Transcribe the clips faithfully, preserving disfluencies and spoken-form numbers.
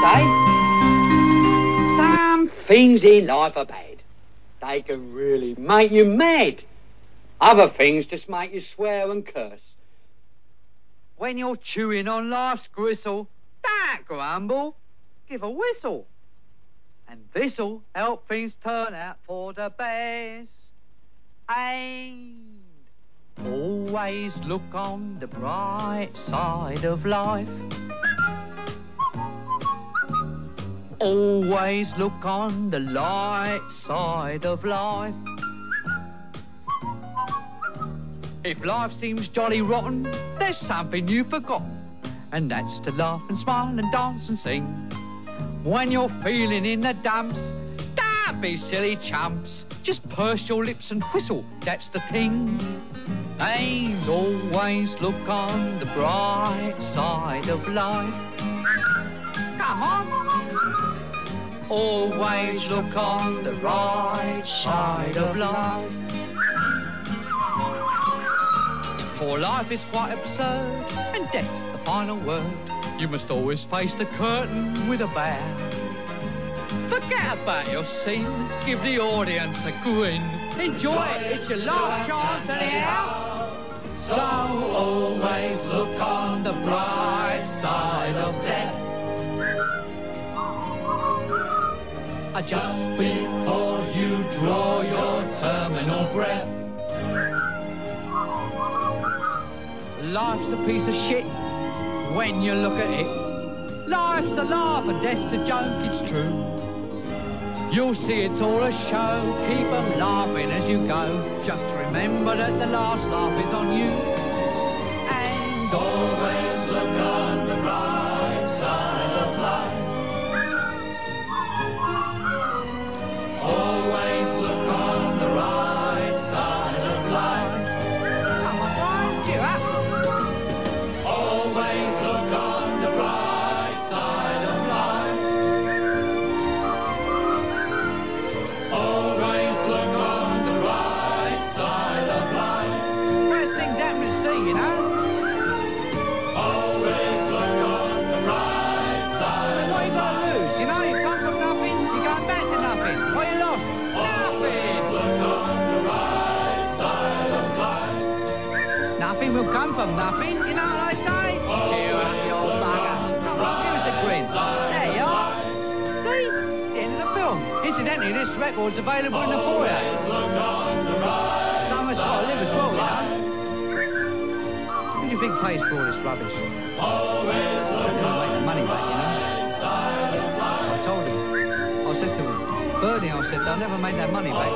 say. Some things in life are bad. They can really make you mad. Other things just make you swear and curse. When you're chewing on life's gristle, don't grumble, give a whistle. And this'll help things turn out for the best. And always look on the bright side of life. Always look on the light side of life. If life seems jolly rotten, there's something you've forgotten, and that's to laugh and smile and dance and sing. When you're feeling in the dumps, don't be silly chumps. Just purse your lips and whistle, that's the thing. And always look on the bright side of life. Come on. Always look on the right side of life. For life is quite absurd, and death's the final word. You must always face the curtain with a bow. Forget about your scene, give the audience a grin. Enjoy it, it's your last chance anyhow. So always look on the bright side of death. Just before you draw your terminal breath. Life's a piece of shit when you look at it. Life's a laugh and death's a joke, it's true. You'll see it's all a show, keep 'em laughing as you go. Just remember that the last laugh is on you. And always look on the right side of life. Always look on the right side of life. Come on, Brian, cheer up. Always look on the right side of life. Always look on the right side of life. First things happen to see, you know. Always look on the right side. What you got to lose? You know, you come from nothing, you're going back to nothing. What you lost? Nothing. Look on the right side of life. Nothing will come from nothing, you know what I say? Cheer up, you old bugger. Come on, give us a grin. There you are. See? It's the end of the film. Incidentally, this record's available in the foyer. Someone's got to live as well, you know. Who do you think pays for all this rubbish? Always look on make the money back, you know. I told him. I said to him, Bernie, I said, they'll never make that money back.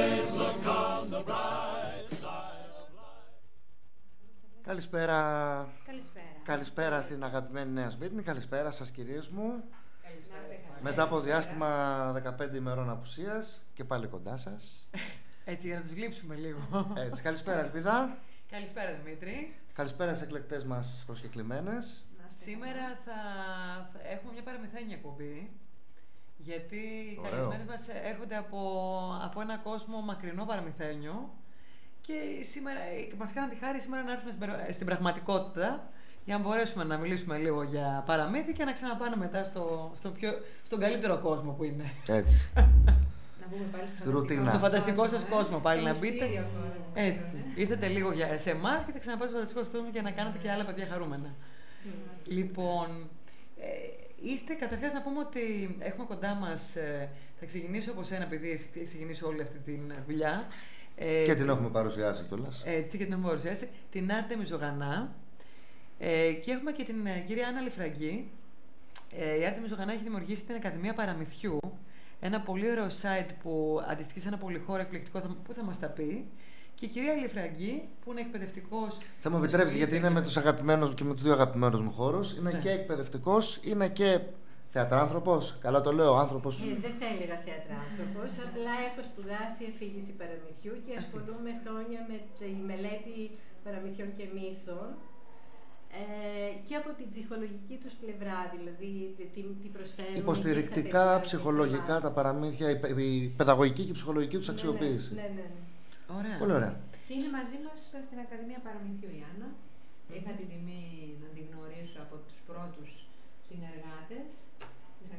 Καλησπέρα. Καλησπέρα. Καλησπέρα στην αγαπημένη Νέα Σμύρνη. Καλησπέρα σας, κυρίες μου. Καλησπέρα. Μετά από διάστημα δεκαπέντε ημερών απουσίας και πάλι κοντά σας. Έτσι, για να τους γλύψουμε λίγο. Έτσι, καλησπέρα, Ελπίδα. Καλησπέρα, Δημήτρη. Καλησπέρα στις εκλεκτές μας προσκεκλημένες. Σήμερα θα, θα έχουμε μια παραμυθένια εκπομπή. Γιατί οι Ωραίο. καλεσμένες μας έρχονται από, από ένα κόσμο μακρινό παραμυθένιο. Και σήμερα μας κάναν τη χάρη σήμερα να έρθουμε στην, στην πραγματικότητα για να μπορέσουμε να μιλήσουμε λίγο για παραμύθι και να ξαναπάνε μετά στο, στο πιο, στον καλύτερο κόσμο που είναι. Έτσι. Να πούμε πάλι Στη ρουτίνα. Στο φανταστικό σας κόσμο πάλι να μπείτε. μυστήριο χώρο. Έτσι. Ήρθατε λίγο για, σε εμάς και θα ξαναπάτε στο φανταστικό σας κόσμο για να κάνετε και άλλα παιδιά χαρούμενα. Mm. Λοιπόν, ε, είστε καταρχάς να πούμε ότι έχουμε κοντά μας, ε, θα ξεκινήσω από σένα επειδή έχει ξεκινήσει όλη αυτή τη δουλειά. Ε, Και την έχουμε παρουσιάσει κιόλας. Έτσι, και την έχουμε παρουσιάσει. Την Άρτεμι Ζωγανά. Ε, και έχουμε και την ε, κυρία Άννα Λιφραγκή. Ε, η Άρτεμι Ζωγανά έχει δημιουργήσει την Ακαδημία Παραμυθιού. Ένα πολύ ωραίο site που αντιστοιχεί σε ένα πολυχώρο εκπληκτικό που θα μας τα πει. Και η κυρία Λιφραγκή, που είναι εκπαιδευτικός. Θα μου επιτρέψει, γιατί είναι με τους αγαπημένους και με τους δύο αγαπημένους μου χώρους. Είναι ναι. και εκπαιδευτικός, είναι και θεατράνθρωπος. Καλά το λέω, άνθρωπος. Ε, δεν θα έλεγα θεατράνθρωπος, απλά έχω σπουδάσει αφήγηση παραμυθιού και ασχολούμαι χρόνια με τη μελέτη παραμυθιών και μύθων. Ε, και από την ψυχολογική τους πλευρά, δηλαδή τι, τι προσφέρουν. Υποστηρικτικά, ψυχολογικά τα παραμύθια, η, η παιδαγωγική και η ψυχολογική τους αξιοποίηση. Ναι, ναι, ναι, ναι. Ωραία. Πολύ ωραία. Και είναι μαζί μας στην Ακαδημία Παραμυθιού η Άννα. Είχα την τιμή να την γνωρίσω από τους πρώτους συνεργάτες της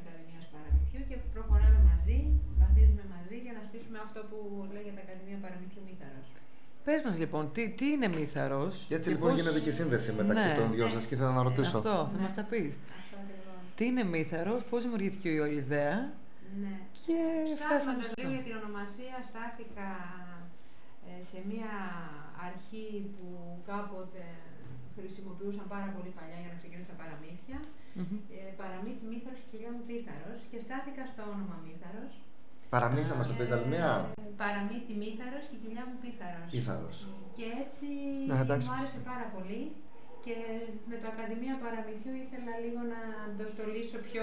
παραμυθιού και προχωράμε μαζί, βαθίζουμε μαζί για να στήσουμε αυτό που λέγεται Ακαδημία Παραμυθιού Μύθαρος. Πες μας λοιπόν, τι, τι είναι Μύθαρος. Και έτσι και λοιπόν πώς... γίνεται και η σύνδεση μεταξύ ναι. των δυο σας και ήθελα να ρωτήσω. Αυτό, θα Ναι. μας τα πεις. Αυτό ακριβώς. Τι είναι Μύθαρος, πώς δημιουργήθηκε η όλη ιδέα Ναι. και φτάσαμε Ψάχνοντας στο... λίγο για την ονομασία, στάθηκα ε, σε μία αρχή που κάποτε χρησιμοποιούσαν πάρα πολύ παλιά για να ξεκινήσουν τα παραμύθια. Mm-hmm. Ε, παραμύθι Μύθαρος και κοιλιά μου Πίθαρος και στάθηκα στο όνομα Μύθαρος. Παραμύθια μας το πείτε άλλη μία. Ε, παραμύθι Μύθαρος και κοιλιά μου Πίθαρος. Πίθαρος. Και έτσι Ναι, εντάξει. μου άρεσε πάρα πολύ και με το Ακαδημία Παραμυθιού ήθελα λίγο να το στολίσω πιο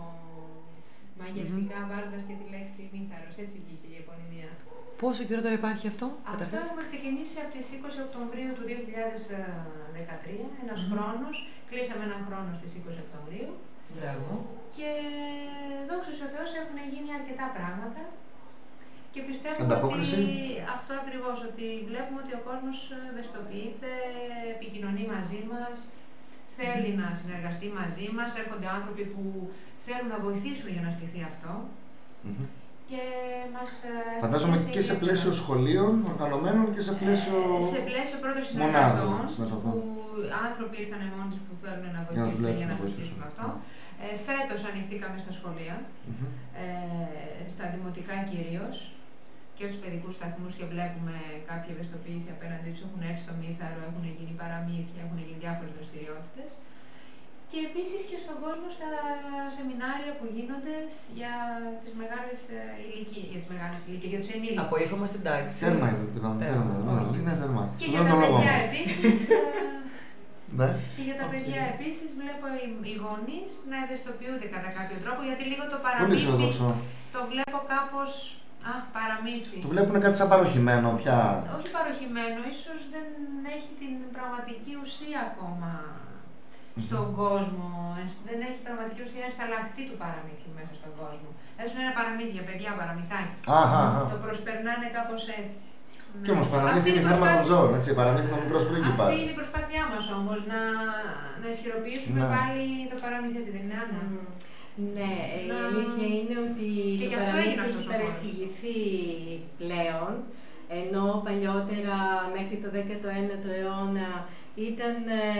μαγευτικά mm-hmm. βάζοντας και τη λέξη Μύθαρος. Έτσι βγήκε η επωνυμία. Πόσο καιρό τώρα υπάρχει αυτό, Αυτό καταρχάς? έχουμε ξεκινήσει από τις είκοσι Οκτωβρίου του δύο χιλιάδες δεκατρία, ένας mm-hmm. χρόνος. Κλείσαμε έναν χρόνο στις είκοσι Οκτωβρίου. Μπράβο. Και δόξα τω Θεώ έχουν γίνει αρκετά πράγματα. Και πιστεύω Ανταπόκριση. ότι αυτό ακριβώς, ότι βλέπουμε ότι ο κόσμος ευαισθητοποιείται, επικοινωνεί μαζί μας, θέλει να συνεργαστεί μαζί μας, έρχονται άνθρωποι που θέλουν να βοηθήσουν για να στηθεί αυτό. Mm-hmm. Και μας φαντάζομαι και σε πλαίσιο σχολείων οργανωμένων και σε πλαίσιο. Σε πλαίσιο πρώτων μονάδων, συνεργατών, που άνθρωποι ήρθαν μόνοι τους που θέλουν να βοηθήσουν για, για να βοηθήσουμε αυτό. Ε, φέτος ανοιχτήκαμε στα σχολεία, Mm-hmm. ε, στα δημοτικά κυρίως και στους παιδικούς σταθμούς και βλέπουμε κάποια ευαισθητοποίηση απέναντι τους. Έχουν έρθει στο Μύθαρο, έχουν γίνει παραμύθια, έχουν γίνει διάφορες δραστηριότητες. Και επίσης και στον κόσμο στα σεμινάρια που γίνονται για τις μεγάλες ηλικίες, για τις μεγάλες ηλικίες, για τους ενήλικες. Από ήχο είμαστε εντάξει. Τέρμα είναι, παιδά μου, τέρμα είναι. Είναι τέρμα. Και για τα παιδιά επίσης. Ναι. Και για τα Okay. παιδιά επίσης βλέπω οι, οι γονείς να ευαισθητοποιούνται κατά κάποιο τρόπο, γιατί λίγο το Πολύ παραμύθι αισιοδόξο. το βλέπω κάπως, α, παραμύθι. Το βλέπουν κάτι σαν παροχημένο πια. Όχι παροχημένο, ίσως δεν έχει την πραγματική ουσία ακόμα Mm-hmm. στον κόσμο. Δεν έχει πραγματική ουσία, είναι σταλαχτή του παραμύθιου μέσα στον κόσμο. Έτσι είναι ένα παραμύθι για παιδιά, παραμυθάκι. Αχα, Το προσπερνάνε κάπως έτσι. Κι όμως παραμύθι είναι θέμα των ζώων, έτσι, παραμύθι είναι ο μικρός πρίγκιπας. Αυτή είναι η προσπάθειά μας όμως, να, να ισχυροποιήσουμε ναι. πάλι το παραμύθι, έτσι δεν είναι, Άννα? Mm. Ναι, η να... αλήθεια είναι ότι και το παραμύθι έχει παρεξηγηθεί πλέον, ενώ παλιότερα μέχρι το δέκατο ένατο αιώνα ήταν,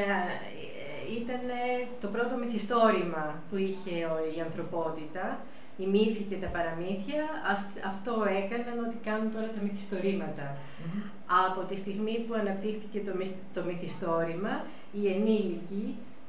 ήταν το πρώτο μυθιστόρημα που είχε η ανθρωπότητα. Οι μύθοι και τα παραμύθια, αυτό έκαναν ότι κάνουν τώρα τα μυθιστορήματα. Mm-hmm. Από τη στιγμή που αναπτύχθηκε το, το μυθιστόρημα, οι ενήλικοι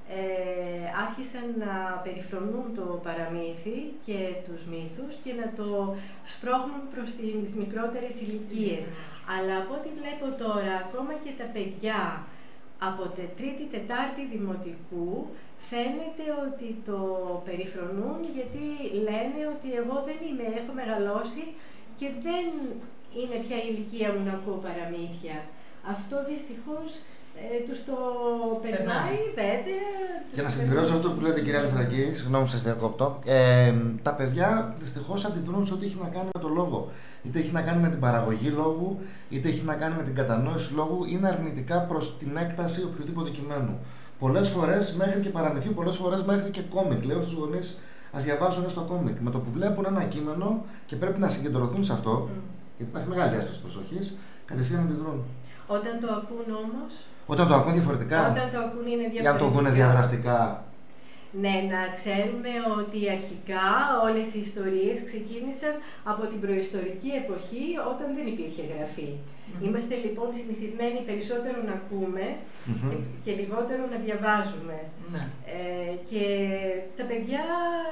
ε, άρχισαν να περιφρονούν το παραμύθι και τους μύθους και να το σπρώχνουν προς τις μικρότερες ηλικίες. Mm-hmm. Αλλά από ό,τι βλέπω τώρα, ακόμα και τα παιδιά από τη τρίτη, τετάρτη δημοτικού, φαίνεται ότι το περιφρονούν γιατί λένε ότι εγώ δεν είμαι, έχω μεγαλώσει και δεν είναι πια η ηλικία μου να ακούω παραμύθια. Αυτό δυστυχώς ε, τους το περνάει βέβαια. Για να συμπληρώσω αυτό που λέτε κυρία Αλφραγκή, συγγνώμη σας διακόπτω, ε, τα παιδιά δυστυχώς αντιδρούν σε ό,τι έχει να κάνει με το λόγο. Είτε έχει να κάνει με την παραγωγή λόγου, είτε έχει να κάνει με την κατανόηση λόγου, είναι αρνητικά προς την έκταση οποιοδήποτε κειμένου. Πολλές φορές μέχρι και παραμυθιού, πολλές φορές μέχρι και κόμικ. Λέω στους γονείς, ας διαβάσουν στο κόμικ. Με το που βλέπουν ένα κείμενο και πρέπει να συγκεντρωθούν σε αυτό, mm. γιατί υπάρχει μεγάλη διάσταση προσοχής, κατευθείαν αντιδρούν. Όταν το ακούν όμως. Όταν το ακούν διαφορετικά. Όταν το ακούν είναι διαφορετικά. Για να το δουν διαδραστικά. Ναι, να ξέρουμε ότι αρχικά όλες οι ιστορίες ξεκίνησαν από την προϊστορική εποχή όταν δεν υπήρχε γραφή. Mm-hmm. Είμαστε λοιπόν συνηθισμένοι περισσότερο να ακούμε mm-hmm. και, και λιγότερο να διαβάζουμε. Mm-hmm. Ε, και τα παιδιά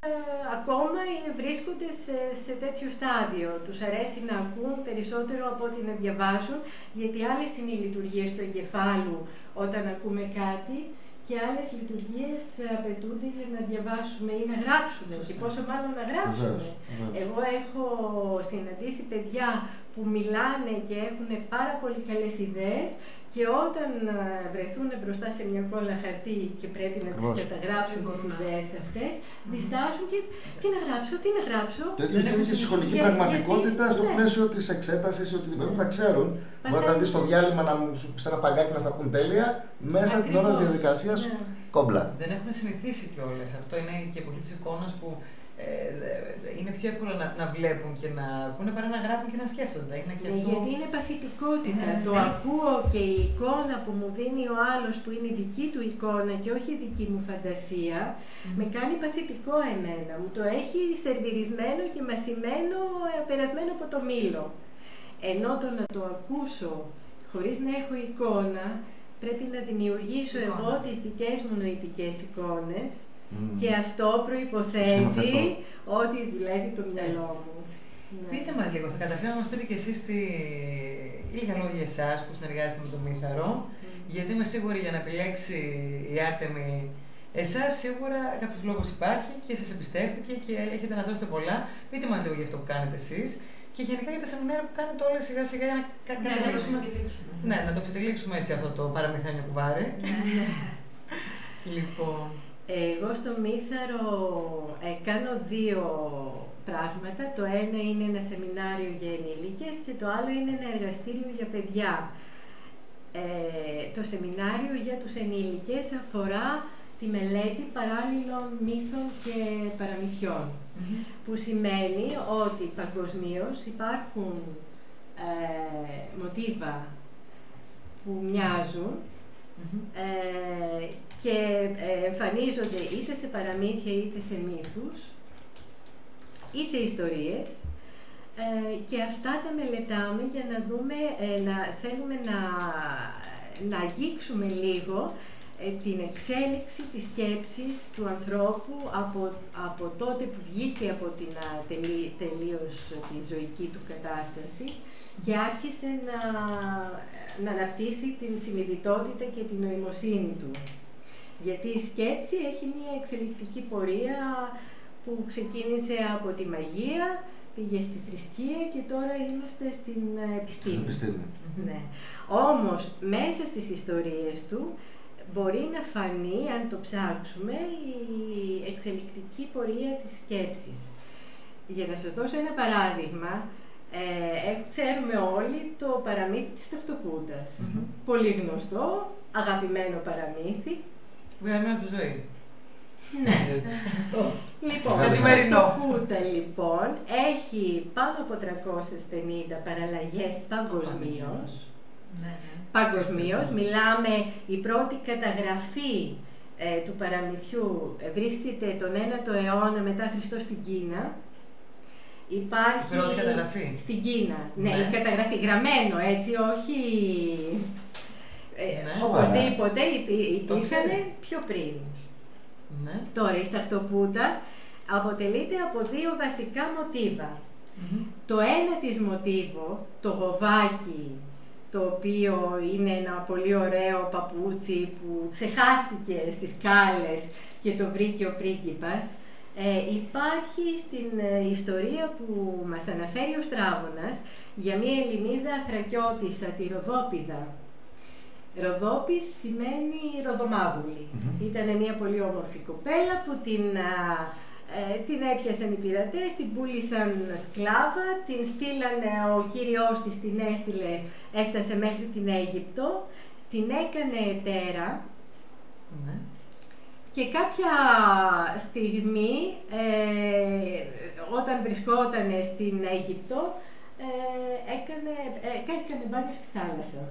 ακόμα βρίσκονται σε, σε τέτοιο στάδιο. Τους αρέσει να ακούν περισσότερο από ότι να διαβάζουν, γιατί άλλες είναι οι λειτουργίες του εγκεφάλου όταν ακούμε κάτι και άλλες λειτουργίες απαιτούνται για να διαβάσουμε ή να γράψουμε. Σωστά. Και πόσο μάλλον να γράψουμε. Βεβαίως, βεβαίως. Εγώ έχω συναντήσει παιδιά που μιλάνε και έχουν πάρα πολύ καλές ιδέες και όταν βρεθούν μπροστά σε μια κόλλα χαρτί και πρέπει να τις καταγράψουν τις ιδέες αυτές, διστάζουν και τι να γράψω, τι να γράψω. Το ίδιο γίνεται στη σχολική για, πραγματικότητα γιατί, στο ναι. πλαίσιο της εξέτασης ή οτιδήποτε. Τα ξέρουν. Μπορεί να δει στο διάλειμμα να σου πει ένα παγκάκι να στα πούν τέλεια, μέσα ακριβώς. Την ώρα της διαδικασίας ναι. κόμπλα. Δεν έχουμε συνηθίσει κιόλας. Αυτό είναι και η εποχή της εικόνας που ε, είναι πιο εύκολο να, να βλέπουν και να ακούνε παρά να γράφουν και να σκέφτονται. Είναι και ναι, αυτό... γιατί είναι παθητικότητα. Ναι, το ναι. ακούω και η εικόνα που μου δίνει ο άλλος που είναι η δική του εικόνα και όχι η δική μου φαντασία, mm. με κάνει παθητικό εμένα. Μου το έχει σερβιρισμένο και μασημένο, περασμένο από το μήλο. Ενώ το να το ακούσω χωρίς να έχω εικόνα, πρέπει να δημιουργήσω εικόνα. εγώ τις δικές μου νοητικές εικόνες mm. και αυτό προϋποθέτει ότι δουλεύει το μυαλό μου. Ναι. Πείτε μας λίγο, θα καταφέρω να μας πείτε και εσείς τη... λίγα λόγια για εσάς που συνεργάζεστε με τον Μύθαρο, mm. γιατί είμαι σίγουρη για να επιλέξει η Άρτεμη εσάς σίγουρα κάποιος λόγος υπάρχει και σας εμπιστεύτηκε και έχετε να δώσετε πολλά. Πείτε μας λίγο για αυτό που κάνετε εσείς. Και γενικά για τα σεμινάρια που κάνετε όλα σιγά σιγά για να καταλήξουμε. Ναι, να το ξετυλίξουμε έτσι αυτό το παραμυθάνιο κουβάρι. Λοιπόν. Εγώ στο Μύθαρο ε, κάνω δύο πράγματα. Το ένα είναι ένα σεμινάριο για ενήλικες και το άλλο είναι ένα εργαστήριο για παιδιά. Ε, το σεμινάριο για τους ενήλικες αφορά τη μελέτη παράλληλων μύθων και παραμυθιών. Mm-hmm. Που σημαίνει ότι παγκοσμίως υπάρχουν ε, μοτίβα που μοιάζουν mm-hmm. ε, και ε, εμφανίζονται είτε σε παραμύθια είτε σε μύθους ή σε ιστορίες ε, και αυτά τα μελετάμε για να δούμε, ε, να θέλουμε να, να αγγίξουμε λίγο την εξέλιξη της σκέψης του ανθρώπου από, από τότε που βγήκε από την τελεί, τελείως τη ζωική του κατάσταση και άρχισε να, να αναπτύσσει την συνειδητότητα και την νοημοσύνη του. Γιατί η σκέψη έχει μια εξελικτική πορεία που ξεκίνησε από τη μαγεία, πήγε στη θρησκεία και τώρα είμαστε στην επιστήμη. επιστήμη. Ναι. Όμως, μέσα στις ιστορίες του, μπορεί να φανεί, αν το ψάξουμε, η εξελικτική πορεία της σκέψης. Για να σας δώσω ένα παράδειγμα, ε, ξέρουμε όλοι το παραμύθι της Ταυτοπούτας. Mm-hmm. Πολύ γνωστό, αγαπημένο παραμύθι. Βγαίνω από τη ζωή. Ναι. Λοιπόν, η Ταυτοπούτα λοιπόν έχει πάνω από τριακόσιες πενήντα παραλλαγές παγκοσμίως. Ναι. Παγκοσμίως, μιλάμε, η πρώτη καταγραφή ε, του παραμυθιού ε, βρίσκεται τον ένατο αιώνα μετά Χριστό στην Κίνα. Υπάρχει... Η πρώτη καταγραφή. Στην Κίνα, ναι, ναι, η καταγραφή, γραμμένο έτσι, όχι... Ε, ναι. Οπωσδήποτε υπήρχαν πιο πριν. Ναι. Τώρα η Σταυτοπούτα αποτελείται από δύο βασικά μοτίβα. Mm-hmm. Το ένα της μοτίβο, το γοβάκι, το οποίο είναι ένα πολύ ωραίο παπούτσι που ξεχάστηκε στις σκάλες και το βρήκε ο πρίγκιπας, ε, υπάρχει στην ε, ιστορία που μας αναφέρει ο Στράβωνας για μια Ελληνίδα θρακιώτισσα, τη Ροδόπηδα. Ροδόπης σημαίνει ροδομάγουλη. Mm-hmm. Ήταν μια πολύ όμορφη κοπέλα που την... Α, Ε, την έπιασαν οι πειρατές, την πούλησαν σκλάβα, την στείλανε, ο κύριος της την έστειλε, έφτασε μέχρι την Αίγυπτο, την έκανε ετέρα mm-hmm. και κάποια στιγμή, ε, όταν βρισκόταν στην Αίγυπτο, ε, έκανε, ε, έκανε μπάνιο στη θάλασσα.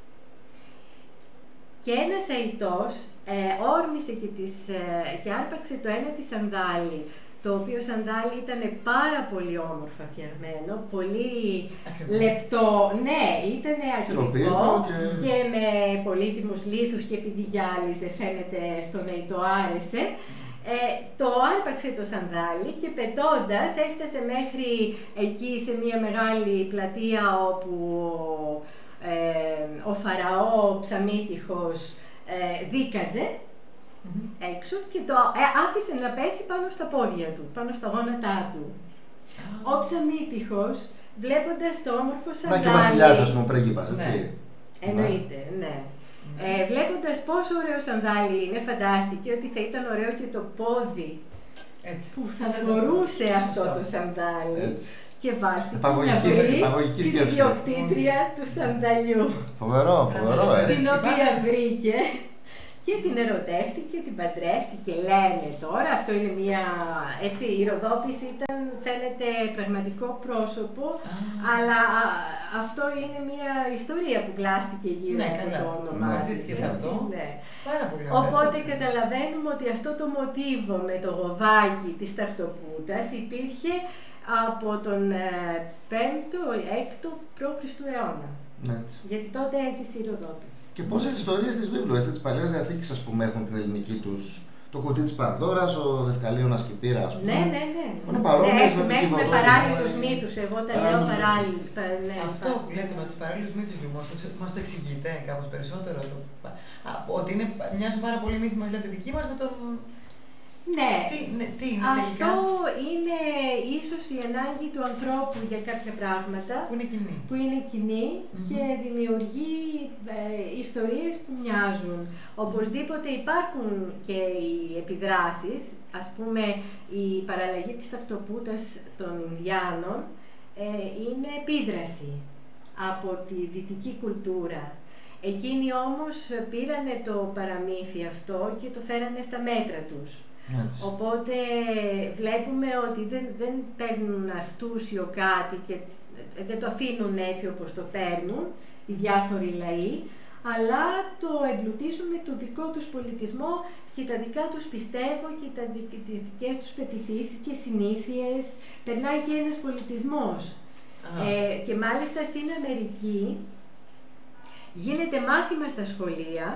Και ένας αητός ε, όρμησε και, τις, ε, και άρπαξε το ένα της σανδάλι, το οποίο σανδάλι ήταν πάρα πολύ όμορφα φτιαγμένο, πολύ ακριβώς. Λεπτό, ναι, ήταν ακριβό και... και με πολύτιμους λίθους και επειδή γυάλιζε φαίνεται στον αητό άρεσε. Ε, το άρπαξε το σανδάλι και πετώντας έφτασε μέχρι εκεί σε μια μεγάλη πλατεία όπου Ε, ο Φαραώ Ψαμίτυχος ε, δίκαζε mm-hmm. έξω και το ε, άφησε να πέσει πάνω στα πόδια του, πάνω στα γόνατά του. Oh. Ο Ψαμίτυχος, βλέποντας το όμορφο σανδάλι... Να και ο βασιλιάς, ας πούμε, πρίγκιπας, έτσι. Ναι. Εννοείται, ναι. Mm-hmm. Ε, βλέποντας πόσο ωραίο σανδάλι είναι, φαντάστηκε ότι θα ήταν ωραίο και το πόδι έτσι. Που θα φορούσε αυτό το σανδάλι. Έτσι. Και βάλθηκε να βρει την ιδιοκτήτρια του σανδαλιού. Φοβερό, φοβερό, έτσι. Την οποία βρήκε Και την ερωτεύτηκε, την παντρεύτηκε, λένε τώρα. Αυτό είναι μια, έτσι, η Ροδόπης ήταν, φαίνεται, πραγματικό πρόσωπο, ah. αλλά α, αυτό είναι μια ιστορία που πλάστηκε γύρω ναι, από το όνομα. Βασίστηκε σε αυτό. Ναι. Πάρα πολύ ωραία. Οπότε καταλαβαίνουμε ότι αυτό το μοτίβο με το γοδάκι της Ταχτοπούτας υπήρχε από τον πέμπτο έκτο π.Χ. αιώνα. Ναι. Γιατί τότε έζησε η Ροδόπης. Και πόσες ιστορίες της βίβλου, έτσι, της Παλαιάς Διαθήκης, ας πούμε, έχουν την ελληνική τους. Το κουτί της Πανδώρας, ο Δευκαλίωνας Κηπήρα, ας πούμε. Ναι, ναι, ναι. Είναι παρόμοιες με την Έχουμε παράλληλους μύθους. Εγώ τα λέω παράλληλους. Ναι, αυτό που λέτε με τους παράλληλους μύθους, λοιπόν, μας το εξηγείτε κάπως περισσότερο. Το, α, ότι είναι, μοιάζουν πάρα πολύ μύθοι μας, λέτε δική μας, με τον. Ναι, τι, ναι, τι είναι αυτό τελικά? είναι ίσως η ανάγκη του ανθρώπου για κάποια πράγματα που είναι κοινή, που είναι κοινή mm-hmm. και δημιουργεί ε, ιστορίες που μοιάζουν. Οπωσδήποτε υπάρχουν και οι επιδράσεις, ας πούμε η παραλλαγή της Ταχτοπούτας των Ινδιάνων ε, είναι επίδραση από τη δυτική κουλτούρα. Εκείνοι όμως πήρανε το παραμύθι αυτό και το φέρανε στα μέτρα τους. Yes. Οπότε βλέπουμε ότι δεν, δεν παίρνουν αυτούσιο κάτι και δεν το αφήνουν έτσι όπως το παίρνουν οι διάφοροι λαοί, αλλά το εμπλουτίζουν με το δικό τους πολιτισμό και τα δικά τους πιστεύω και τα, τις δικές τους πεποιθήσεις και συνήθειες. Περνάει και ένας πολιτισμός. Ah. Ε, και μάλιστα στην Αμερική γίνεται μάθημα στα σχολεία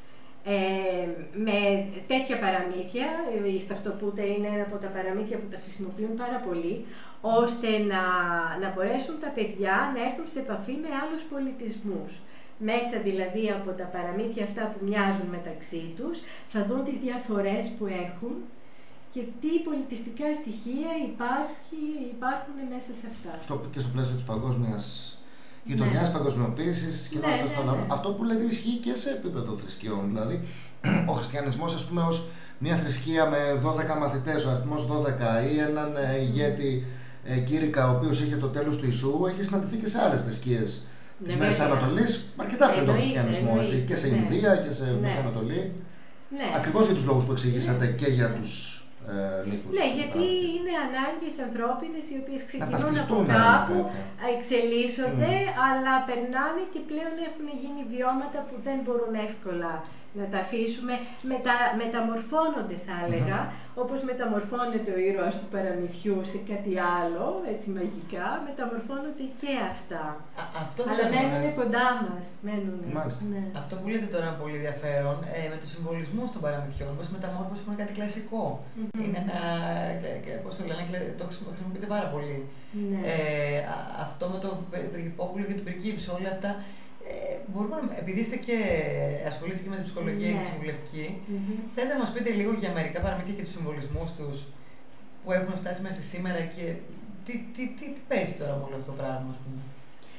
ε, με τέτοια παραμύθια. Η Σταχτοπούτα είναι ένα από τα παραμύθια που τα χρησιμοποιούν πάρα πολύ, ώστε να, να μπορέσουν τα παιδιά να έρθουν σε επαφή με άλλους πολιτισμούς. Μέσα δηλαδή από τα παραμύθια αυτά που μοιάζουν μεταξύ τους, θα δουν τις διαφορές που έχουν και τι πολιτιστικά στοιχεία υπάρχει, υπάρχουν μέσα σε αυτά. Στο, και στο πλαίσιο της παγκόσμιας γειτονιάς, ναι. παγκοσμιοποίησης, της κοινότητας των λαών. Αυτό που λέτε ισχύει και σε επίπεδο θρησκειών. Δηλαδή, ο χριστιανισμός, ας πούμε, ως μια θρησκεία με δώδεκα μαθητές, ο αριθμός δώδεκα, ή έναν ε, ηγέτη ε, κήρυκα, ο οποίος είχε το τέλος του Ιησού, έχει συναντηθεί και σε άλλες θρησκείες της ναι, Μέσης Ανατολής, αρκετά πριν τον χριστιανισμό, έτσι, και σε Ινδία και σε ναι. Μέση Ανατολή. Ναι. Ακριβώς για τους λόγους που εξηγήσατε ναι. και για τους ε, μύθους. Ναι, γιατί πράγμα. Είναι ανάγκες ανθρώπινες οι οποίες ξεκινούν από κάπου, εξελίσσονται, mm. αλλά περνάνε και πλέον έχουν γίνει βιώματα που δεν μπορούν εύκολα να τα αφήσουμε, μετα, μεταμορφώνονται θα έλεγα, mm-hmm. όπως μεταμορφώνεται ο ήρωας του παραμυθιού σε κάτι άλλο, έτσι μαγικά, μεταμορφώνονται και αυτά. Α, αυτό αλλά μένουν κοντά μας. Μένουνε. Ναι. Αυτό που λέτε τώρα είναι πολύ ενδιαφέρον, ε, με τους συμβολισμούς των παραμυθιών, όπως η μεταμόρφωση που είναι κάτι κλασικό. Mm-hmm. Είναι ένα, πώς το λένε, το χρησιμοποιείται πάρα πολύ. Ναι. Ε, αυτό με το Πριγκιπόπουλο και την Πριγκίψη, όλα αυτά, Ε, μπορούμε, επειδή είστε και ασχολείστε και με την ψυχολογία και τη συμβουλευτική, mm-hmm. θέλετε να μας πείτε λίγο για μερικά παραμύθια και τους συμβολισμούς τους που έχουν φτάσει μέχρι σήμερα και τι, τι, τι, τι παίζει τώρα με όλο αυτό το πράγμα, ας πούμε.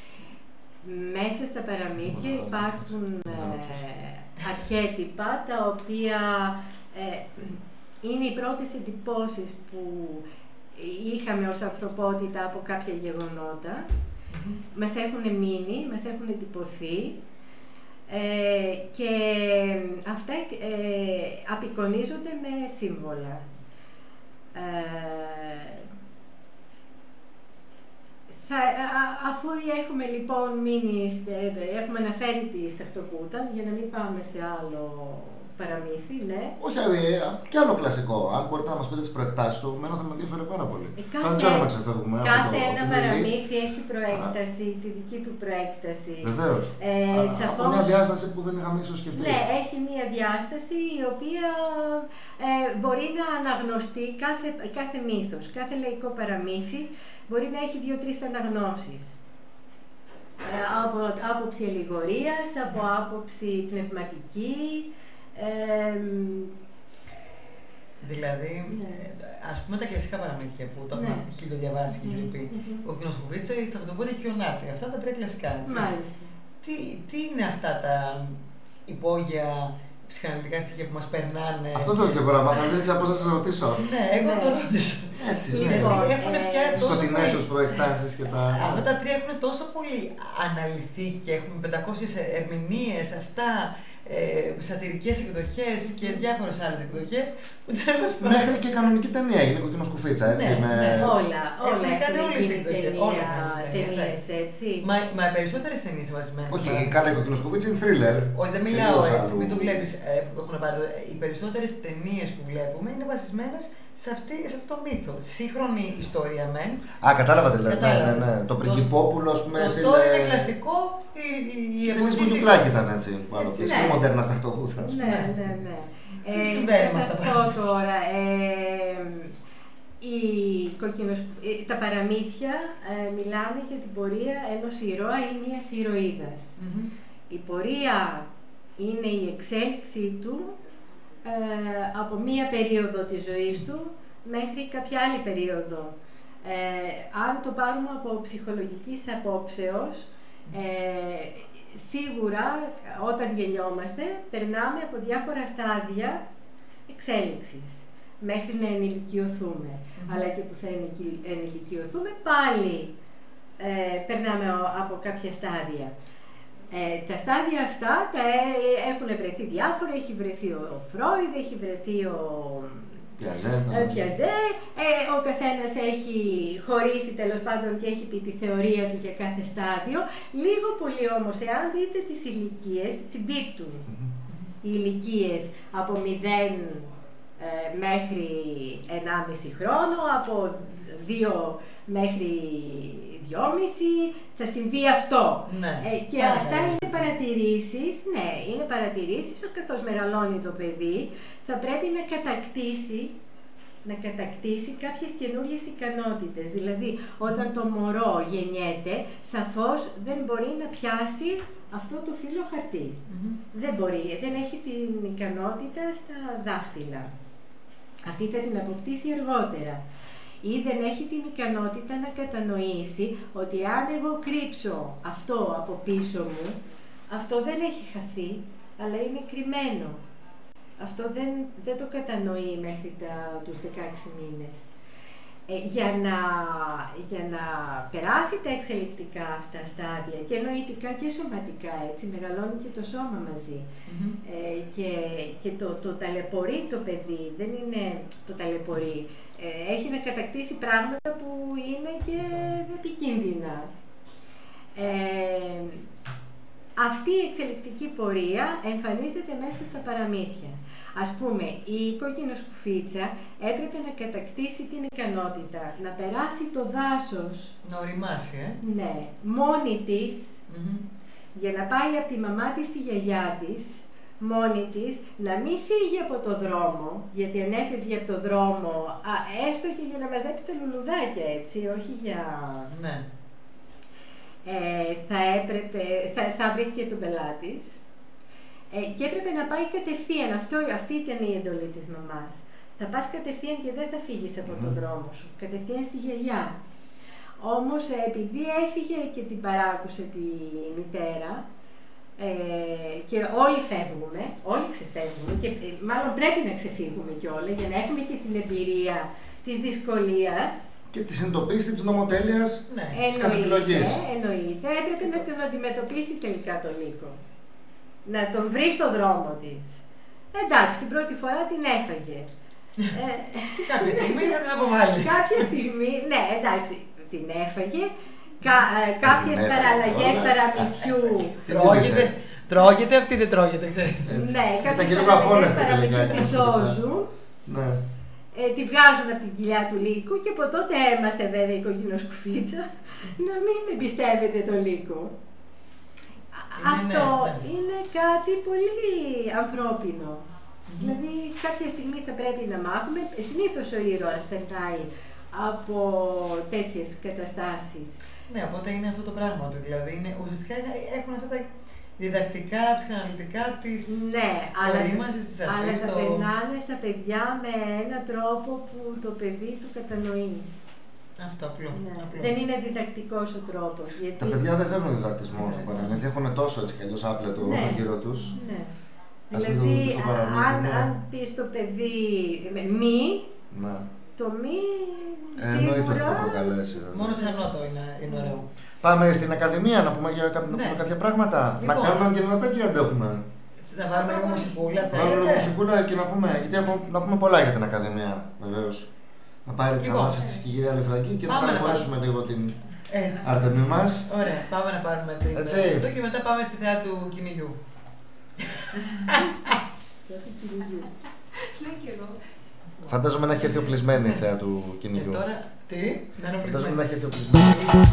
Μέσα στα παραμύθια υπάρχουν ε, αρχέτυπα τα οποία ε, είναι οι πρώτες εντυπώσεις που είχαμε ως ανθρωπότητα από κάποια γεγονότα. Mm-hmm. Μας έχουν μείνει, μας έχουν εντυπωθεί ε, και αυτά ε, απεικονίζονται με σύμβολα. Ε, θα, α, αφού έχουμε λοιπόν μείνει, έχουμε αναφέρει τη Σταχτοπούτα, για να μην πάμε σε άλλο παραμύθι, ναι. Όχι, και άλλο κλασικό. Αν μπορείτε να μας πείτε τις προεκτάσεις του, εμένα θα με ενδιαφέρει πάρα πολύ. Ε, κάθε να ξεφεύγουμε κάθε το, ένα παραμύθι έχει προέκταση, Α. τη δική του προέκταση. Βεβαίως. Ε, σαφώς, από μια διάσταση που δεν είχαμε ίσως σκεφτεί. Ναι, έχει μια διάσταση η οποία ε, μπορεί να αναγνωστεί κάθε, κάθε μύθος, κάθε λαϊκό παραμύθι μπορεί να έχει δύο-τρεις αναγνώσεις. Από άποψη αλληγορίας, από άποψη πνευματική. Ε, δηλαδή, ναι. ας πούμε τα κλασικά παραμύθια που το έχουμε ναι. χιλιοδιαβάσει και έχει πει. Ο Κινοσκοβίτσα, η Σταχτοπούτα και η Χιονάτη. Αυτά τα τρία κλασικά, έτσι. Μάλιστα. Τι, τι είναι αυτά τα υπόγεια ψυχαναλυτικά στοιχεία που μας περνάνε. Αυτό θέλω και εγώ να μάθω, δεν ξέρω πώς θα σας ρωτήσω. Ναι, εγώ το ρώτησα. Έτσι, ναι. Λοιπόν, έχουν πια τις σκοτεινές τους προεκτάσεις και τα... Αυτά τα τρία έχουν τόσο πολύ αναλυθεί και έχουμε πεντακόσιες ερμηνείες, αυτά. ε, σατυρικές εκδοχές και διάφορες άλλες εκδοχές. Μέχρι και κανονική ταινία έγινε, κοκκινοσκουφίτσα, έτσι. Ναι, με... ναι. Όλα, όλα Έχουν κάνει όλες τις γίνει εκδοχές. ταινία, Όλα κάνει ταινία, ταινίες, εντάξει. έτσι. Μα, μα περισσότερες ταινίες βασισμένες. Όχι, καλά, η κοκκινοσκουφίτσα είναι thriller. Όχι, δεν μιλάω Τελείως έτσι, άλλου. μην το βλέπεις ε, που έχουν πάρει. Οι περισσότερες ταινίες που βλέπουμε είναι βασισμένες σε, αυτή, σε αυτό το μύθο. Σύγχρονη ιστορία μεν. Α, κατάλαβα τι λες. Ναι, ναι, Κατάλαβες. ναι. Το πριγκιπόπουλο, ας πούμε. Το είναι- story είναι κλασικό, η, η, η Η εποχή Κουτουκλάκη ήταν έτσι. Πάνω Έτσι, πίσω. ναι. Και μοντέρνα σταχτοπούδα. ας πούμε. Ναι, έτσι. ναι, ναι. Τι Ε, συμβαίνει θα με σας αυτά τα πω πράγματα? τώρα, ε, οι κοκκινοσκου- ε, τα παραμύθια ε, μιλάνε για την πορεία ενός ηρώα ή μιας ηρωίδας. Μμμ. Η πορεία είναι η εξέλιξή του ε, από μία περίοδο της ζωής του μέχρι κάποια άλλη περίοδο. Ε, αν το πάρουμε από ψυχολογικής απόψεως, ε, σίγουρα όταν γεννιόμαστε περνάμε από διάφορα στάδια εξέλιξης μέχρι να ενηλικιωθούμε. Μμμ. Αλλά και που θα ενηλικι- ενηλικιωθούμε πάλι ε, περνάμε ο- από κάποια στάδια. Ε, τα στάδια αυτά τα, ε, έχουν βρεθεί διάφορα, έχει βρεθεί ο, ο Φρόιντ, έχει βρεθεί ο Πιαζέ, ε, Πιαζέ, ε, ο καθένας έχει χωρίσει τέλος πάντων και έχει πει τη θεωρία του για κάθε στάδιο. Λίγο πολύ όμως, εάν δείτε τις ηλικίες, συμπίπτουν οι ηλικίες από μηδέν ε, μέχρι ενάμιση χρόνο, από δύο μέχρι δυόμιση, θα συμβεί αυτό. Ναι. Ε, και Ναι, αυτά ναι, ναι. είναι παρατηρήσεις, ναι, είναι παρατηρήσεις ότι καθώς μεγαλώνει το παιδί θα πρέπει να κατακτήσει, να κατακτήσει κάποιες καινούριες ικανότητες. Δηλαδή, όταν το μωρό γεννιέται, σαφώς δεν μπορεί να πιάσει αυτό το φύλλο χαρτί. Μμμ. Δεν μπορεί, δεν έχει την ικανότητα στα δάχτυλα. Αυτή θα την αποκτήσει αργότερα. Ή δεν έχει την ικανότητα να κατανοήσει ότι αν εγώ κρύψω αυτό από πίσω μου, αυτό δεν έχει χαθεί, αλλά είναι κρυμμένο. Αυτό δεν, δεν το κατανοεί μέχρι τα, τους δεκαέξι μήνες. Ε, για, να, για να περάσει τα εξελικτικά αυτά στάδια και νοητικά και σωματικά, έτσι, μεγαλώνει και το σώμα μαζί. Μμμ. Ε, και και το, το ταλαιπωρεί το παιδί, δεν είναι το ταλαιπωρεί. Ε, έχει να κατακτήσει πράγματα που είναι και επικίνδυνα. Ε, αυτή η εξελικτική πορεία εμφανίζεται μέσα στα παραμύθια. Ας πούμε, η κοκκινοσκουφίτσα έπρεπε να κατακτήσει την ικανότητα να περάσει το δάσος, Να οριμάσει, ε. ναι, μόνη της, Μμμ. για να πάει από τη μαμά της στη γιαγιά της, μόνη της, να μην φύγει από το δρόμο, γιατί αν έφευγε από το δρόμο, α, έστω και για να μαζέψει τα λουλουδάκια, έτσι, όχι για... Ναι. Ε, θα έπρεπε, θα, θα βρίσκει τον πελάτη ε, και έπρεπε να πάει κατευθείαν. Αυτό, αυτή ήταν η εντολή της μαμάς. Θα πας κατευθείαν και δεν θα φύγεις από τον δρόμο σου. Κατευθείαν στη γιαγιά. Όμως ε, επειδή έφυγε και την παράκουσε τη μητέρα ε, και όλοι φεύγουμε, όλοι ξεφεύγουμε και ε, μάλλον πρέπει να ξεφύγουμε κιόλας για να έχουμε και την εμπειρία της δυσκολίας. Και τη συνειδητοποίηση της νομοτέλειας Ναι. της κάθε επιλογής. Εννοείται, έπρεπε να τον αντιμετωπίσει τελικά το λύκο. Να τον βρει στο δρόμο της. Εντάξει, την πρώτη φορά την έφαγε. ε, Κάποια στιγμή θα την αποβάλει. κάποια στιγμή, ναι, εντάξει, την έφαγε. Κα, ε, κάποιες έφαγε παραλλαγές κιόλας. παραμυθιού. Τρώγεται, τρώγεται, αυτή δεν τρώγεται, ξέρεις. Ναι, κάποιες και λίγο παραλλαγές αγχώνευτε παραμυθιού τελικά, τη έτσι, σώζουν. Ναι. Ε, τη βγάζουν από την κοιλιά του λύκου και από τότε έμαθε βέβαια η κοκκινοσκουφίτσα να μην εμπιστεύεται το λύκο. Είναι, Αυτό ναι, ναι. είναι κάτι πολύ ανθρώπινο. Δηλαδή κάποια στιγμή θα πρέπει να μάθουμε, συνήθως ο ήρωας περνάει από τέτοιες καταστάσεις. Ναι, οπότε είναι αυτό το πράγμα του. Δηλαδή είναι, ουσιαστικά έχουν αυτά τα διδακτικά, ψυχαναλυτικά της Ναι, αλλά, ορίμασης της αλλά αρχής. τα Το... περνάνε στα παιδιά με έναν τρόπο που το παιδί του κατανοεί. Αυτό απλό. Ναι. απλό. Δεν είναι διδακτικός ο τρόπος. Γιατί... Τα παιδιά δεν θέλουν διδακτισμό στο παραμύθι. Έχουν τόσο έτσι κι αλλιώς άπλετο Ναι. γύρω τους. Ναι. Ας μην Δηλαδή, το στο παραμύθι, αν, ναι. αν πει στο παιδί ε, μη, Ναι. το μη Ε, Εννοείται ότι σίγουρα... το προκαλέσει. ρε. Μόνο σαν νότο είναι, είναι ωραίο. Πάμε στην Ακαδημία να πούμε, για, να πούμε Ναι. κάποια πράγματα. Λοιπόν. Να κάνουμε αν και δυνατά και αντέχουμε. Να βάλουμε λίγο μουσικούλα, θέλετε. Να βάλουμε λίγο μουσικούλα και να πούμε, γιατί έχω να πούμε πολλά για την Ακαδημία, βεβαίως. Να πάρει τις ανάστασεις και η κυρία Αλεφραγκή και να παρακολουθήσουμε λίγο την Άρτεμι μας. Ωραία, πάμε να πάρουμε την αυτό και μετά πάμε στη θέα του κυνηγιού. Φαντάζομαι να έχει έρθει οπλισμένη η θέα του κυνηγιού. Και τώρα, τι, να είναι οπλισμένη. Φαντάζομαι να έχει έρθει οπλισμένη.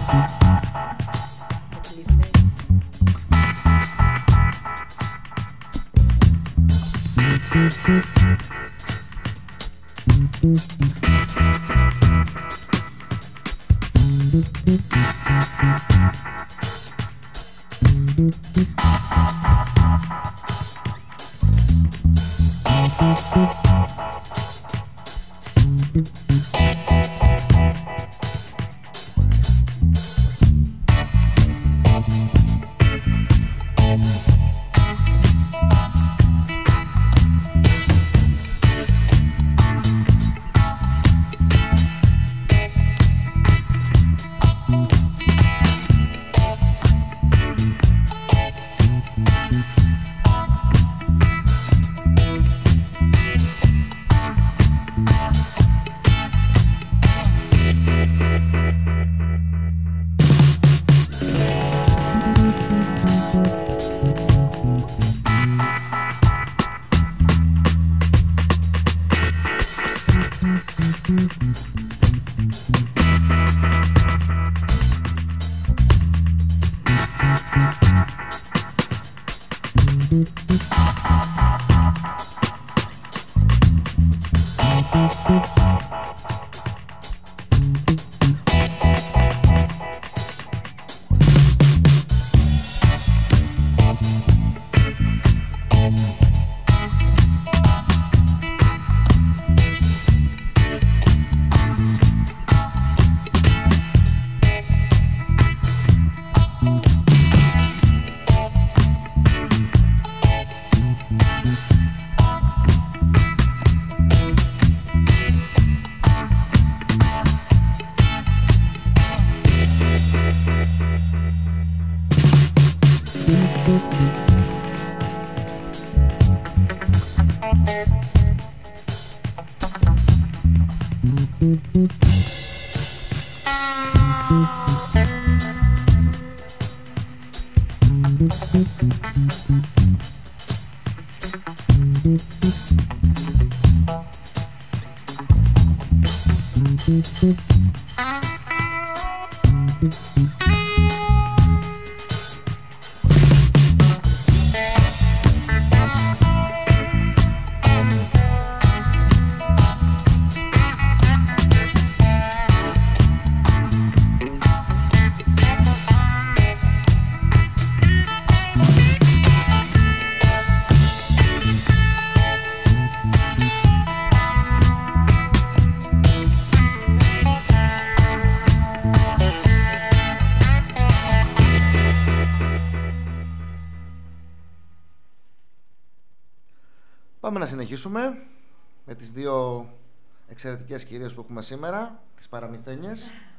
Πάμε να συνεχίσουμε με τις δύο εξαιρετικές κυρίες που έχουμε σήμερα, τις παραμυθένιες.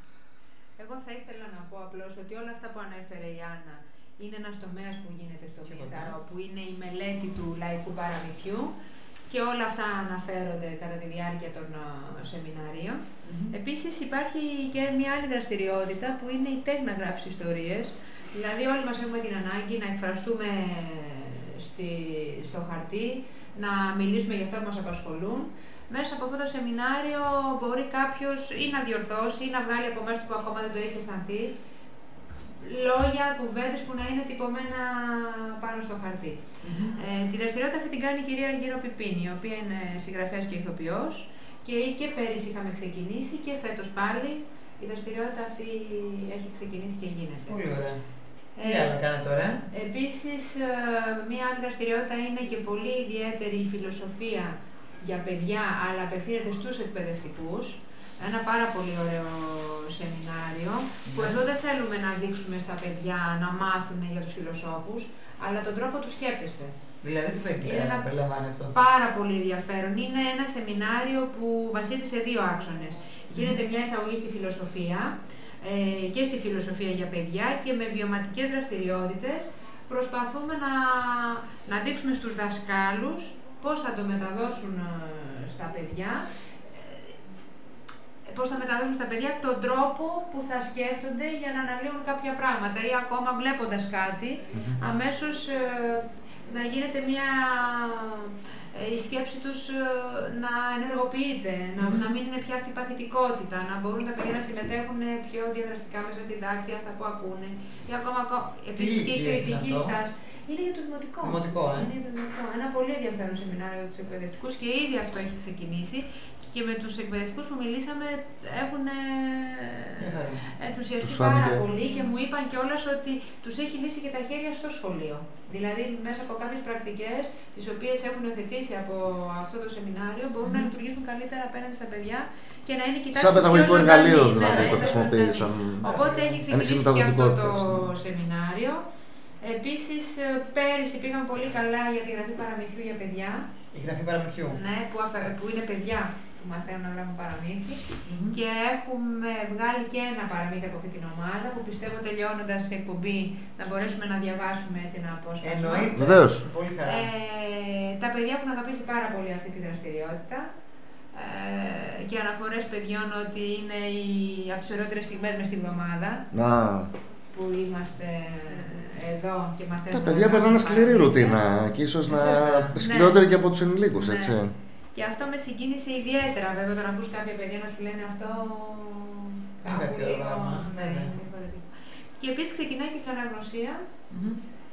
Εγώ θα ήθελα να πω απλώς ότι όλα αυτά που ανέφερε η Άννα είναι ένας τομέας που γίνεται στο Μύθαρο, που είναι η μελέτη του λαϊκού παραμυθιού και όλα αυτά αναφέρονται κατά τη διάρκεια των uh, σεμιναρίων. Mm-hmm. Επίσης υπάρχει και μια άλλη δραστηριότητα που είναι η τέχνη να γράψει ιστορίες. Δηλαδή όλοι μας έχουμε την ανάγκη να εκφραστούμε στη, στο χαρτί, να μιλήσουμε για αυτά που μας απασχολούν. Μέσα από αυτό το σεμινάριο μπορεί κάποιος ή να διορθώσει ή να βγάλει από μέσα του που ακόμα δεν το είχε αισθανθεί λόγια, κουβέντες που να είναι τυπωμένα πάνω στο χαρτί. Mm-hmm. ε, τη δραστηριότητα αυτή την κάνει η κυρία Αργύρο Πιπίνη, η οποία είναι συγγραφέας και ηθοποιός και, και πέρυσι είχαμε ξεκινήσει και φέτος πάλι η δραστηριότητα αυτή έχει ξεκινήσει και γίνεται. Πολύ ωραία. Τι ε, άλλο κάνει τώρα. Επίσης, μία άλλη δραστηριότητα είναι και πολύ ιδιαίτερη η φιλοσοφία για παιδιά, αλλά απευθύνεται στους εκπαιδευτικούς. Ένα πάρα πολύ ωραίο σεμινάριο, που εδώ δεν θέλουμε να δείξουμε στα παιδιά να μάθουν για τους φιλοσόφους, αλλά τον τρόπο του σκέπτεστε. Δηλαδή τι περιλαμβάνει αυτό. Πάρα πολύ ενδιαφέρον. Είναι ένα σεμινάριο που βασίζεται σε δύο άξονες. Mm. Γίνεται μια εισαγωγή στη φιλοσοφία, ε, και στη φιλοσοφία για παιδιά και με βιωματικές δραστηριότητες προσπαθούμε να, να δείξουμε στους δασκάλους πώς θα το μεταδώσουν στα παιδιά, πώς θα μεταδώσουν στα παιδιά τον τρόπο που θα σκέφτονται για να αναλύουν κάποια πράγματα ή ακόμα βλέποντας κάτι, mm-hmm. αμέσως ε, να γίνεται μια, ε, η σκέψη τους ε, να ενεργοποιείται, mm-hmm. να, να μην είναι πια αυτή η παθητικότητα, να μπορούν τα παιδιά να συμμετέχουν πιο διαδραστικά μέσα στην τάξη, αυτά που ακούνε ή ακόμα, επίσης και η κριτική στάση. Είναι για το δημοτικό. Δημοτικό, ε. Είναι για το δημοτικό. Ένα πολύ ενδιαφέρον σεμινάριο για τους εκπαιδευτικούς και ήδη αυτό έχει ξεκινήσει και με τους εκπαιδευτικούς που μιλήσαμε έχουν ενθουσιαστεί πάρα πολύ και μου είπαν κιόλας ότι τους έχει λύσει και τα χέρια στο σχολείο. Δηλαδή μέσα από κάποιες πρακτικές τις οποίες έχουν υιοθετήσει από αυτό το σεμινάριο μπορούν mm. να λειτουργήσουν καλύτερα απέναντι στα παιδιά και να είναι κοιτάξτε. Σαν παιδαγωγικό εργαλείο δηλαδή το χρησιμοποιήσαν. Οπότε έχει ξεκινήσει και αυτό το σεμινάριο. Επίσης, πέρυσι πήγαμε πολύ καλά για τη γραφή παραμυθιού για παιδιά. Η γραφή παραμυθιού. Ναι, που, αφε, που είναι παιδιά που μαθαίνουν να γράφουν παραμύθι. Mm-hmm. Και έχουμε βγάλει και ένα παραμύθι από αυτή την ομάδα που πιστεύω τελειώνοντας η εκπομπή να μπορέσουμε να διαβάσουμε έτσι ένα απόσπασμα. Εννοείται. Βεβαίως. Πολύ χαρά. Ε, τα παιδιά έχουν αγαπήσει πάρα πολύ αυτή τη δραστηριότητα. Ε, και αναφορές παιδιών ότι είναι οι από τις ωραιότερες στιγμές μες στη βδομάδα. Να. Που είμαστε εδώ και μαθαίνουμε. Τα παιδιά περνάνε σκληρή ρουτίνα και ίσως να σκληρότερη ναι. και από τους ενηλίκους, έτσι. Ναι. Και αυτό με συγκίνησε ιδιαίτερα, βέβαια, όταν ακούς κάποια παιδιά να σου λένε αυτό. Κάπου λίγο. Ναι, ναι. Και επίσης ξεκινάει και η φλαναγνωσία mm-hmm.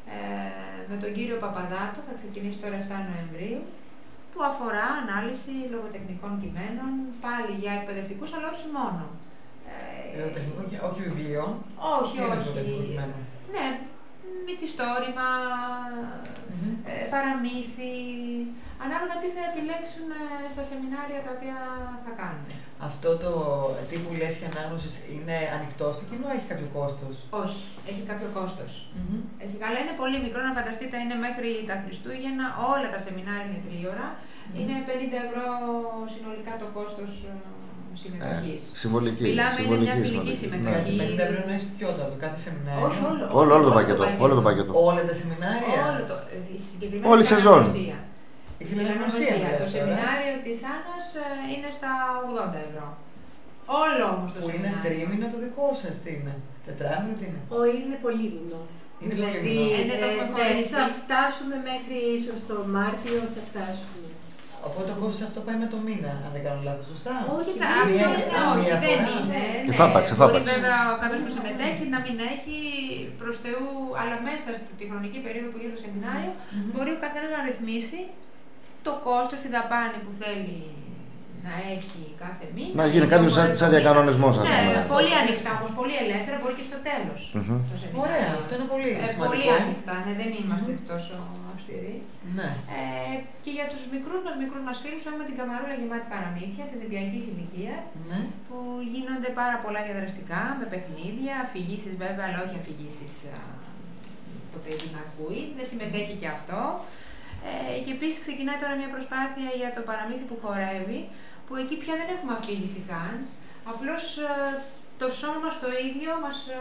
ε, με τον κύριο Παπαδάτο, θα ξεκινήσει τώρα εφτά Νοεμβρίου, που αφορά ανάλυση λογοτεχνικών κειμένων, πάλι για εκπαιδευτικούς, αλλά όχι μόνο. Λογοτεχνικό, όχι βιβλίων. Όχι, όχι. Ναι, μυθιστόρημα, mm-hmm. ε, παραμύθι, ανάλογα τι θα επιλέξουν στα σεμινάρια τα οποία θα κάνουν. Αυτό το τι που λες και ανάγνωσης είναι ανοιχτό στο κοινό ή έχει κάποιο κόστος? Όχι, έχει κάποιο κόστος. Mm-hmm. Έχει, αλλά είναι πολύ μικρό, να φανταστείτε, είναι μέχρι τα Χριστούγεννα, όλα τα σεμινάρια είναι τρίωρα. Mm-hmm. Είναι πενήντα ευρώ συνολικά το κόστος συμμετοχής. Ε, συμβολική. Μιλάμε, συμβολική, είναι μια φιλική συμμετοχή. πενήντα ευρώ εννοείς ποιότητα το κάθε σεμινάριο? Όχι, όλο, όλο, όλο, το πακέτο, όλο το πακέτο. Όλα τα σεμινάρια? Όλο το, συγκεκριμένα όλη σεζόν. Η φιλαναγνωσία. Το σεμινάριο της Άννας είναι στα ογδόντα ευρώ. Όλο όμως το που σεμινάριο. Είναι τρίμηνο το δικό σας, τι είναι? Τετράμηνο, τι είναι? Όχι, είναι πολύμηνο. Είναι δηλαδή, πολύμηνο. ε, ε, θα φτάσουμε μέχρι ίσως το Μάρτιο, θα φτάσουμε. Οπότε το κόστος αυτό πάει με το μήνα, αν δεν κάνω λάθος, σωστά? Όχι, μία, αυτό μία, όχι, μία δεν φορά. είναι. Και φάπαξ, ναι. φάπαξ. Μπορεί βέβαια κάποιος που συμμετέχει να μην έχει προς Θεού, αλλά μέσα στη χρονική περίοδο που γίνεται το σεμινάριο, mm-hmm. μπορεί ο καθένας να ρυθμίσει το κόστος, τη δαπάνη που θέλει να έχει κάθε μήνα. Να γίνει κάποιος σαν, σαν διακανονισμός, ας πούμε. Ναι, πολύ ανοιχτά όμως, πολύ ελεύθερα, μπορεί και στο τέλος. Mm-hmm. Ωραία, αυτό είναι πολύ ε, σημαντικό. Πολύ ανοιχτά, ναι, δεν είμαστε mm-hmm. τόσο αυστηροί. Ναι. Ε, και για τους μικρούς μας, μικρούς μας φίλους έχουμε την καμαρούλα γεμάτη παραμύθια της νηπιακής ηλικίας, ναι. που γίνονται πάρα πολλά διαδραστικά, με παιχνίδια, αφηγήσεις βέβαια, αλλά όχι αφηγήσεις το παιδί να ακούει, δεν συμμετέχει και αυτό. Ε, και επίσης ξεκινάει τώρα μια προσπάθεια για το παραμύθι που χορεύει, που εκεί πια δεν έχουμε αφήγηση καν, απλώς ε, το σώμα μας το ίδιο μας ε,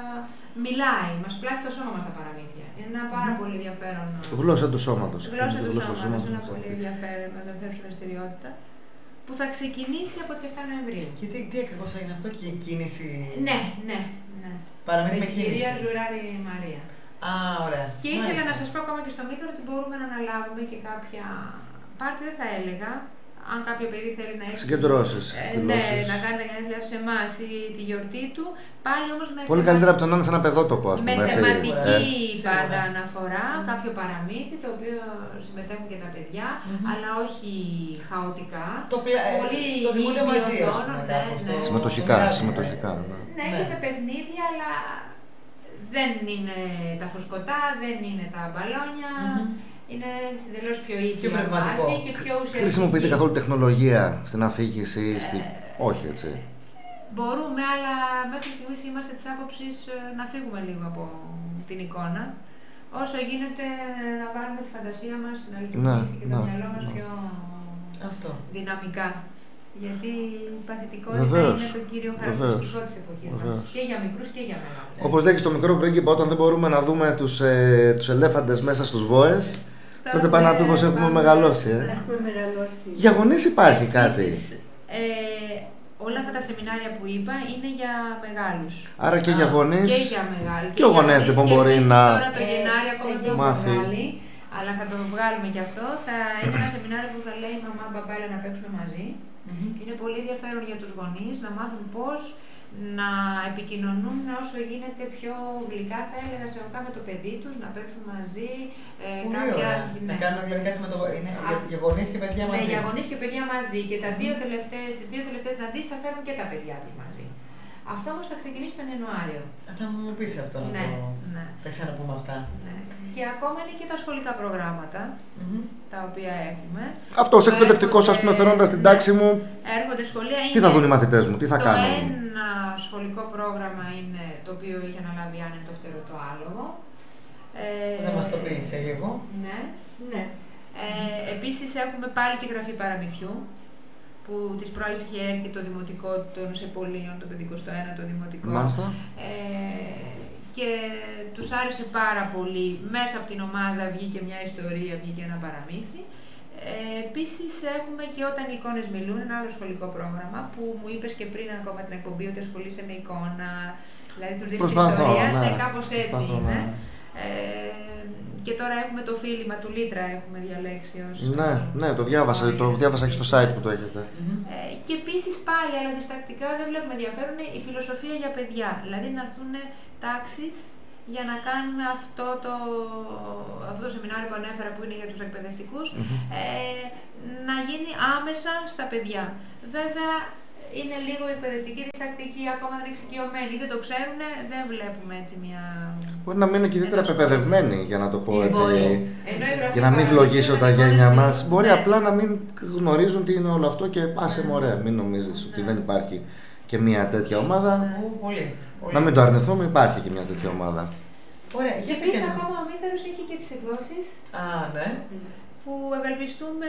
μιλάει, μας πλάθει το σώμα μας τα παραμύθια. Είναι ένα πάρα πολύ ενδιαφέρον. Γλώσσα του σώματος. Γλώσσα του σώματος, είναι ένα πολύ ενδιαφέρον, ενδιαφέρουσα δραστηριότητα, που θα ξεκινήσει από τις εφτά Νοεμβρίου. Και τι, τι ακριβώς είναι αυτό, και η κίνηση? Ναι, ναι, ναι. Παραμύθι με, με την κίνηση. κυρία Ζουράρη Μαρία. Α, ωραία. Και ήθελα Μάλιστα. να σας πω ακόμα και στο μύθο ότι μπορούμε να αναλάβουμε και κάποια πάρτι, δεν θα έλεγα, αν κάποιο παιδί θέλει να έχει συγκεντρώσεις, ε, ναι, να κάνει τα γενέθλιά του σε εμάς ή τη γιορτή του, πάλι όμως με πολύ θεμα... καλύτερα από το να είναι σε ένα παιδότοπο, ας πούμε. Με έτσι, θεματική ε. πάντα αναφορά, κάποιο παραμύθι, το οποίο συμμετέχουν και τα παιδιά, mm-hmm. αλλά όχι χαοτικά. Το, πλα... πολύ το δημιουργούνται μαζί, ας πούμε, ναι, ναι. Συμμετοχικά, συμμετοχικά. Ναι, ναι, και με παιχνίδια, αλλά δεν είναι τα φουσκωτά, δεν είναι τα μπαλόνια. Mm-hmm. Είναι εντελώς πιο ίδια βάση και πιο ουσιαστική. Χρησιμοποιείτε καθόλου τεχνολογία στην αφήγηση, στη... ε, όχι έτσι. Μπορούμε, αλλά μέχρι στιγμής είμαστε της άποψης να φύγουμε λίγο από την εικόνα. Όσο γίνεται να βάλουμε τη φαντασία μας, να λειτουργήσει ναι, και το ναι, μυαλό μας ναι. πιο Αυτό. δυναμικά. Γιατί η παθητικότητα Βεβαίως. είναι το κύριο Βεβαίως. χαρακτηριστικό της εποχής μας. Βεβαίως. Και για μικρούς και για μεγάλους. Όπως λέγει στο μικρό πρίγκιπα, όταν δεν μπορούμε να δούμε τους, ε, τους ελέφαντες μέσα στους βόες, τότε πάει να πει πως έχουμε πάμε- μεγαλώσει. Ε. Έχουμε μεγαλώσει. Για γονείς υπάρχει κάτι. Επίσης, ε, όλα αυτά τα σεμινάρια που είπα είναι για μεγάλους. Άρα και για γονείς. Και για μεγάλους. και ο για γονέας γονείς. λοιπόν Και μπορεί επίσης να Τώρα το Ε, Γενάρη ακόμα δεν το έχουμε μάθει. βγάλει, αλλά θα το βγάλουμε και αυτό. Θα είναι ένα σεμινάριο που θα λέει μαμά, μπαμπά, έλα να παίξουμε μαζί. Είναι πολύ ενδιαφέρον για τους γονείς να μάθουν πώς να επικοινωνούν όσο γίνεται πιο γλυκά, θα έλεγα, συνολικά με το παιδί τους, να παίξουν μαζί. Ε, Πολύ κάποια, ωραία. ναι. Να κάνουμε δηλαδή κάτι με το. Είναι Α, για, για γονείς και παιδιά Ναι, μαζί. για γονείς και παιδιά μαζί. Και τα δύο τελευταίες, τις δύο τελευταίες συναντήσεις θα φέρουν και τα παιδιά τους μαζί. Αυτό όμως θα ξεκινήσει τον Ιανουάριο. Θα μου πεις αυτό να Ναι, το. ναι. Τα ξαναπούμε αυτά. Ναι. Και ακόμα είναι και τα σχολικά προγράμματα Μμμ. τα οποία έχουμε. Αυτός εκπαιδευτικός, ας πούμε, φέροντας την τάξη μου, Έρχονται σχολεία. τι είναι θα δουν οι μαθητές μου, τι θα το κάνουν. ένα σχολικό πρόγραμμα είναι το οποίο είχε αναλάβει η Άννα, το φτερωτό άλογο. Ε, Θα μας το πει σε λίγο. Ναι. Ναι. Ε, επίσης έχουμε πάλι τη γραφή παραμυθιού, που τις προάλλες είχε έρθει το δημοτικό των Σεπολίων, το πενηκοστό ένατο δημοτικό. Μάλιστα. Ε, και τους άρεσε πάρα πολύ. Μέσα από την ομάδα βγήκε μια ιστορία, βγήκε ένα παραμύθι. Ε, επίσης έχουμε και όταν οι εικόνες μιλούν, ένα άλλο σχολικό πρόγραμμα που μου είπες και πριν ακόμα την εκπομπή ότι ασχολείσαι με εικόνα, δηλαδή τους δίνεις την Προσπαθώ, ιστορία, ναι. ναι, κάπως έτσι Προσπαθώ, είναι. ναι. Ε, και τώρα έχουμε το φίλημα του Λίτρα, έχουμε διαλέξει ως... Ναι, ναι, το διάβασα, το διάβασα και στο site που το έχετε. Μμμ. Ε, και επίσης πάλι, αλλά διστακτικά δεν βλέπουμε ενδιαφέρον, η φιλοσοφία για παιδιά. Δηλαδή να έρθουν τάξεις για να κάνουμε αυτό το, αυτό το σεμινάριο που ανέφερα που είναι για τους εκπαιδευτικούς, ε, να γίνει άμεσα στα παιδιά. Βέβαια, είναι λίγο εκπαιδευτική, διστακτική, ακόμα δεν είναι εξοικειωμένοι, δεν το ξέρουν, δεν βλέπουμε έτσι μια... Μπορεί να μείνουν και ιδιαίτερα πεπαιδευμένοι, για να το πω έτσι. Μπορεί. Ενώ η γραφή Για να μην παραμυθιού βλογίσω είναι τα εικόνες γένια μιλούν. μας. Μπορεί Ναι. απλά να μην γνωρίζουν τι είναι όλο αυτό και άσε μωρέ, μην νομίζεις ότι Ναι. δεν υπάρχει και μια τέτοια ομάδα. Ου, Πολύ. πολύ. Να μην το αρνηθούμε, υπάρχει και μια τέτοια ομάδα. Ωραία, Και για επίσης πήγαινε. ακόμα ο Μήθαρος έχει και τις εκδόσεις Α, ναι. που ευελπιστούμε,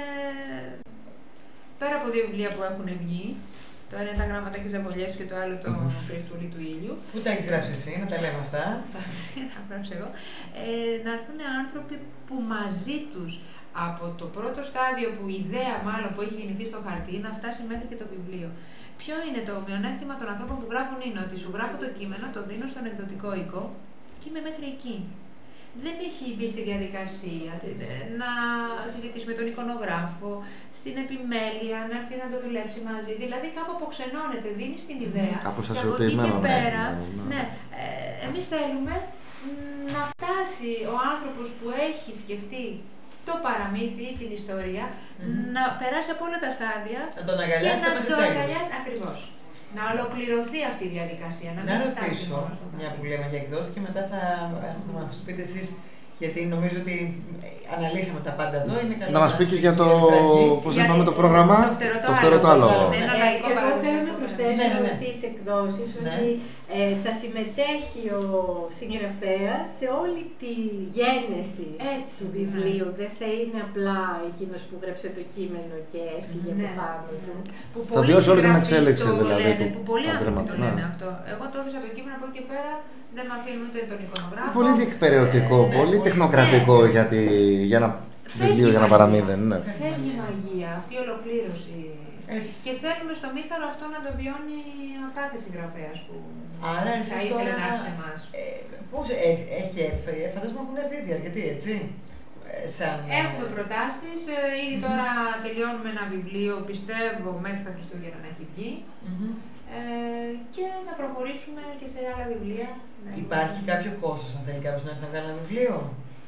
πέρα από δύο βιβλία που έχουν βγει, το ένα είναι τα γράμματα και ζαβολιές και το άλλο το κρυφτούλι του ήλιου. Πού τα έχεις γράψει εσύ, να τα λέμε αυτά. Εντάξει, θα γράψω εγώ. Ε, να έρθουν άνθρωποι που μαζί τους από το πρώτο στάδιο που η ιδέα μάλλον που έχει γεννηθεί στο χαρτί να φτάσει μέχρι και το βιβλίο. Ποιο είναι το μειονέκτημα των ανθρώπων που γράφουν είναι ότι σου γράφω το κείμενο, το δίνω στον εκδοτικό οίκο και είμαι μέχρι εκεί. Δεν έχει μπει στη διαδικασία να συζητήσει με τον εικονογράφο, στην επιμέλεια, να έρθει να το δουλέψει μαζί. Δηλαδή κάπου αποξενώνεται, δίνει την ιδέα. Κάπως Και από εκεί και ασιοποιημένο, ναι. πέρα, Ναι, ναι. ναι, ε, εμείς θέλουμε να φτάσει ο άνθρωπος που έχει σκεφτεί το παραμύθι ή την ιστορία, να περάσει από όλα τα στάδια Να τον και αγκαλιάσει να μέχρι το τέλους. αγκαλιάσει ακριβώς. Να ολοκληρωθεί αυτή η διαδικασία. Να, Να μην φτάσει ρωτήσω, μόνο στο μια χαρτί. που λέμε για εκδόσεις και μετά θα, θα μας πείτε εσείς, γιατί νομίζω ότι αναλύσαμε τα πάντα εδώ. Είναι καλό Να μας πει και για το, πώς Για είπαμε, το- το πρόγραμμα, το φτερωτό το φτερωτό άλογο. άλογο. Ναι. Ένα Ε, λαϊκό εγώ παραδοσιακό θέλω να πρόγραμμα. προσθέσω Ναι, ναι, ναι. στις εκδόσεις Ναι. ότι ε, θα συμμετέχει ο συγγραφέας σε όλη τη γένεση Έτσι, του βιβλίου. Δεν θα είναι απλά εκείνος που γράψε το κείμενο και έφυγε Ναι. από πάνω του. Που Θα πολλοί βιώσει όλη την συγγραφείς εξέλιξη, το δηλαδή, λένε, του που πολλοί άνθρωποι αντρέματος, το λένε ναι. αυτό. Εγώ το έδωσα το κείμενο από εκεί και πέρα, δεν με αφήνουν ούτε τον εικονογράφο. Πολύ διεκπαιρεωτικό, Ε, πολύ ναι, τεχνοκρατικό ναι. για, τη, για ένα Φεύγει βιβλίο, για ένα η μαγεία. παραμύθι. Ναι. Φεύγει η μαγεία, αυτή η ολοκλήρωση. Έτσι. Και θέλουμε στο Μήθαρο αυτό να το βιώνει ο κάθε συγγραφέας που Άρα θα εσείς ήθελε τώρα, να έρθει σε εμάς. ε, πώς ε, έχει έρθει, ε, φαντάζομαι έχουν έρθει ήδη αρκετοί, έτσι. Ε, σαν, ε, Έχουμε προτάσεις, ε, ήδη τώρα τελειώνουμε ένα βιβλίο, πιστεύω μέχρι τα Χριστούγεννα να έχει βγει. μμμ. Ε, και να προχωρήσουμε και σε άλλα βιβλία. Ναι. Υπάρχει κάποιο κόστος αν θέλει κάποιος να έρθει να βγάλει ένα βιβλίο.